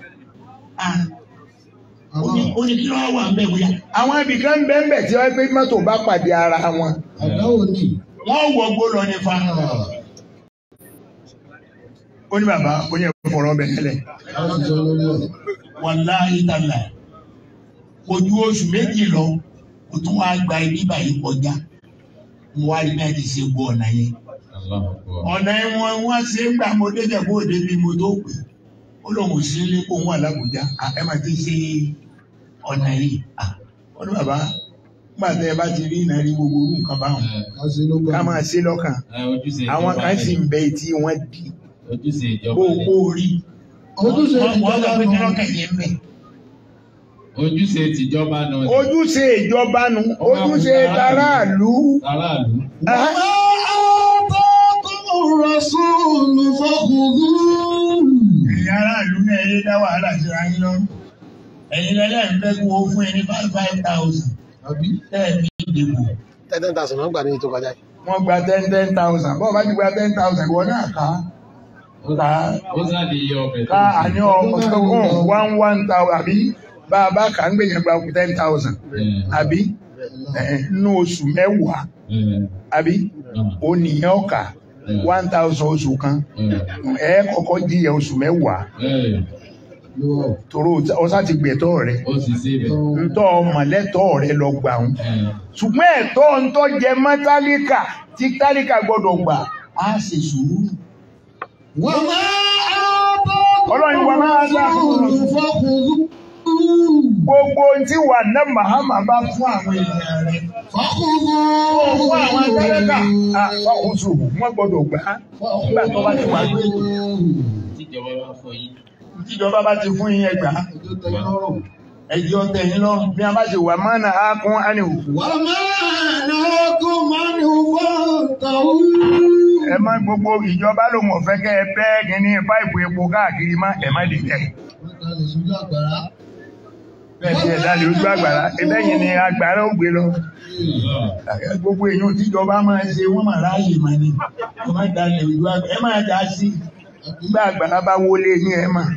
Ó ní kí ló wà ń bẹ̀ wíyá. Àwọn ibì kan ń bẹ́ẹ̀ tí wọ́n pé mọ́tò bá pàdé ara wọn. Wọ́n wọgbó lọ ní fa. Ó ní bàbá ó ní ẹ̀kọ́ fọ̀rọ̀ ọbẹ̀ tẹ́lẹ̀. Wàláhì tàlà ojú oṣù méjì lọ ó tún wá gba ibi báyìí kọjá. Mo wá rí náà ti ṣe gbọ́ ọ̀nà yẹn. Ọ̀nà yẹn wọ́n ṣe ń gbà mo dédé bó òde bí mo tó pè. Ó lóun ò sí ilé kó wà l'Ábùjá. Ẹ máa ti ṣe ọ̀nà yìí. Ó ní bàbá nígbà tẹ́ ẹ bá ti rí ìnáwó gbogbo orú nǹkan báwọn. Ká máa ṣe lọ́kàn. Àwọn kan sì ń bẹ tí wọ́n di. Gbogbo orí. Ojúṣe tìjọba nù. Ojúṣe ìjọba nù. Ojúṣe taráàlú. Ẹ̀yin aráàlú náà yé dá wàhálà síra yín lọ́rùn. Ẹ̀yin lẹ́lẹ́ ń fẹ́ kí wọ́n fún ẹni 5,000. Tẹ́ẹ̀mí ìdìbò. 10,000 wọ́n gbà ní ètò kọjá. Wọ́n gba 10,000. Bọ́ọ̀ bá ti gba 10,000 ìwọ náà ká. Ká àní ọ̀gbọ̀n 1,000 àbí bàbá kà ń gbèyàn gba 10,000 àbí nínú oṣù mẹ́wàá àbí oníyàn ọkà 1,000 oṣù kan kọ́kọ́ jíyà oṣù mẹ́wàá tòrò ọsá ti gbẹ̀tọ́ rẹ̀ ntọ́ mọ̀lẹ́tọ́ rẹ̀ lọ gbà ń ṣùgbọ́n ẹ̀tọ́ ntọ́ jẹ mọ́ tálíkà tí tálíkà gbọ́dọ̀ gbà á sì sùúrù. Ọlọ́run wa máa dá gbogbo tí wà ná Mahama bá fún àwọn èèyàn rẹ̀ fún àwọn tálíkà àfọkùsù wọ́n gbọ́dọ̀ gbà nígbà tó bá ti wà lórí tíjọba bá ti fún yín ẹgbàá ẹjọ́ tẹ̀yìn lọ́rùn bí a bá ṣe wà máa náà ákún ánìwò. Wà máa náà ákún ánìwò fọ́ntàwó. Ẹ má gbogbo ìjọba ló mọ̀ fẹ́ kẹ́ ẹ bẹ́ẹ̀ kí ní páìpù epo káàkiri má ẹ má lè jẹ́. Bẹ́ẹ̀ ti ẹ̀dá lè ojú àgbàrá ẹbẹ́ yìí ni àgbàrá ó gbé lọ. Gbogbo èèyàn tíjọba máa ṣe wọ́n máa ráàyè mà ní. Ẹ má dalẹ̀ ojú àgbàrá ẹ máa dá sí. Nígbà àgbàrá bá wọlé ní ẹ mà.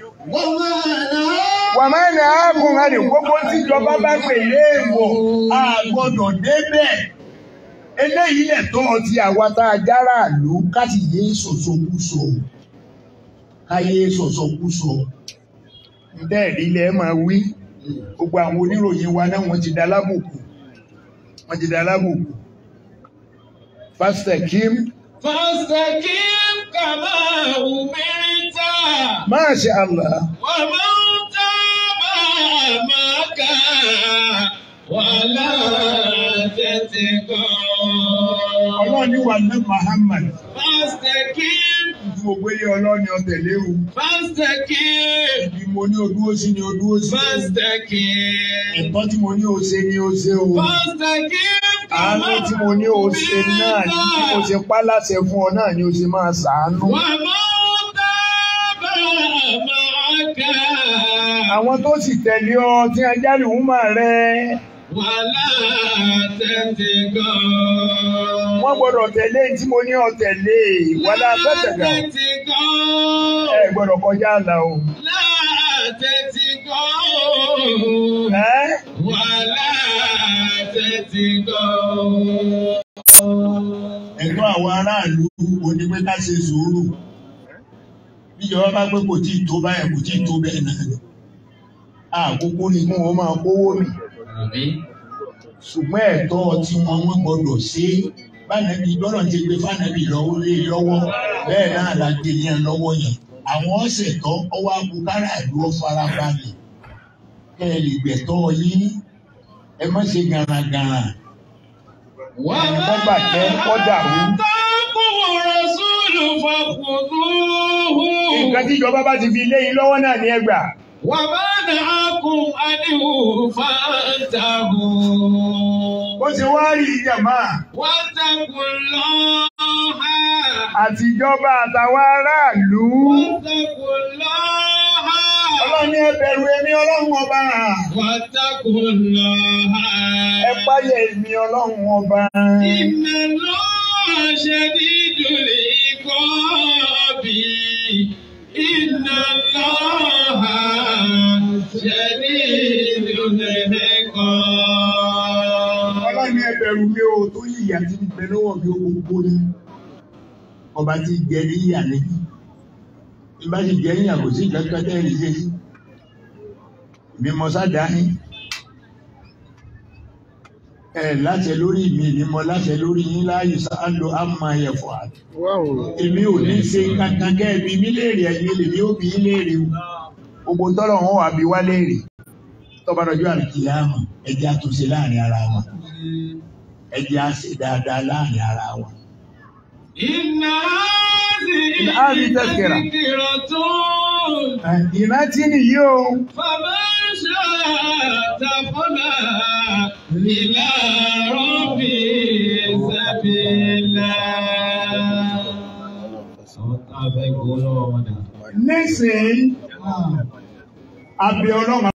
Wà máa ní ààbùn àdì gbogbo tíjọba bá pè léèwọ̀ àgbọ̀dọ̀ débẹ̀. Eléyìí lẹ̀ tó ọtí àwátá ajára àlú káti yé sọ̀sọ̀kúsọ. Káyé sọ̀sọ̀kúsọ. Bẹ́ẹ̀ ilẹ̀ máa wí. Gbogbo àwọn oníròyìn wa náà wọ́n ti dá lábùkù. Wọ́n ti dá lábùkù. Fastaqim. Fastaqim kama umirta. Masha Allah. Wa man taba ma'aka wala tatqa. Ọlọ́ni wà ní Muhammad. Fastaqim. Gbogbo ilé ọlọ́ni ọ̀tẹ̀lé o. Fastaqim. Ibi mo ní odúró sí ni odúró sí. Fastaqim. Ẹ̀kọ́ tí mo ní o ṣe ni o ṣe o. Fastaqim. Àánú tí mo ní o ṣe náà ní tí mo ṣe pá láṣẹ fún ọ náà ni o ṣe máa ṣàánú. Wà mọ́ tábà máa kà. Àwọn tó sì tẹ̀lé ọ tí a jáde wúmà rẹ. Wàlá tẹ̀tẹ̀ gan. Wọ́n gbọ́dọ̀ tẹ̀lé tí mo ní ọ tẹ̀lé. Wàlá tẹ̀tẹ̀ gan. Ẹ gbọ́dọ̀ kọjá àlà o. Tẹ̀tẹ̀ gan. Wàlá tẹ̀tẹ̀ gan. Ẹ̀tọ́ àwọn aráàlú oní pé ká ṣe sùúrù. Níjọba bá pé kò tí ì tó báyẹ̀ kò tí ì tó bẹ́ẹ̀ náà. Àkókò ni mú wọn máa kówó mi. Ṣùgbọ́n ẹ̀tọ́ tí wọ́n gbọ́dọ̀ ṣe bánàbí gbọ́dọ̀ ti gbé fánàbí lọ́wọ́ bẹ́ẹ̀ náà la gbé yẹn lọ́wọ́ yẹn. Àwọn ọ̀sẹ̀ tọ́ ọwọ́ abúkárà ìlú ọ̀farabalẹ̀. Kẹ́ ẹ lè gbẹ̀tọ́ yín ẹ má ṣe gàràgàrà. ẹni kọ́ bàjẹ́ kọ́ dàrú. Nǹkan tí ìjọba bá ti fi lé yín lọ́wọ́ náà ní ẹgbà. وما نهاكم عنه فانتهوا. Bó ti wá rí ìjàmbá. واتقوا الله. Àtijọba àtàwọn aráàlú. واتقوا الله. Ọlọ́run ní ẹ bẹ̀rù èmi Ọlọ́run ọba. واتقوا الله. Ẹ páyà èmi Ọlọ́run ọba. إن الله شديد العقاب. إن الله شديد العقاب. Ọlọ́run ní ẹ bẹ̀rù mi o tó yíyà tí ń bẹ lọ́wọ́ mi ó gbogbo ni. Ọba ti jẹ ní ìyà níbi. Ìbá ti jẹ ìyà kò sí ìjọba tẹ́rì ṣe sí. Ìbí mọ sádà ní. Ẹ láṣẹ lórí mi ni mo láṣẹ lórí yín láàyè sáàlò àmà ẹ̀fọ́ àti. Èmi ò ní ṣe kankan kẹ́ẹ̀bí mi léèrè ẹ̀yìn lèmi ó bí í léèrè o. Gbogbo tọ́lọ̀ wọn wà bí wá léèrè. Tọ́ba lọ́jọ́ àlùkìyámà ẹjẹ́ àtúnṣe láàrin ara wọn. Ẹjẹ́ àṣe dáadáa láàrin ara wọn. هذه تذكرة. Ìrántí nìyí o. فمن شاء اتخذ إلى ربه سبيلا. Nísìnyí, àbẹ̀ Ọlọ́run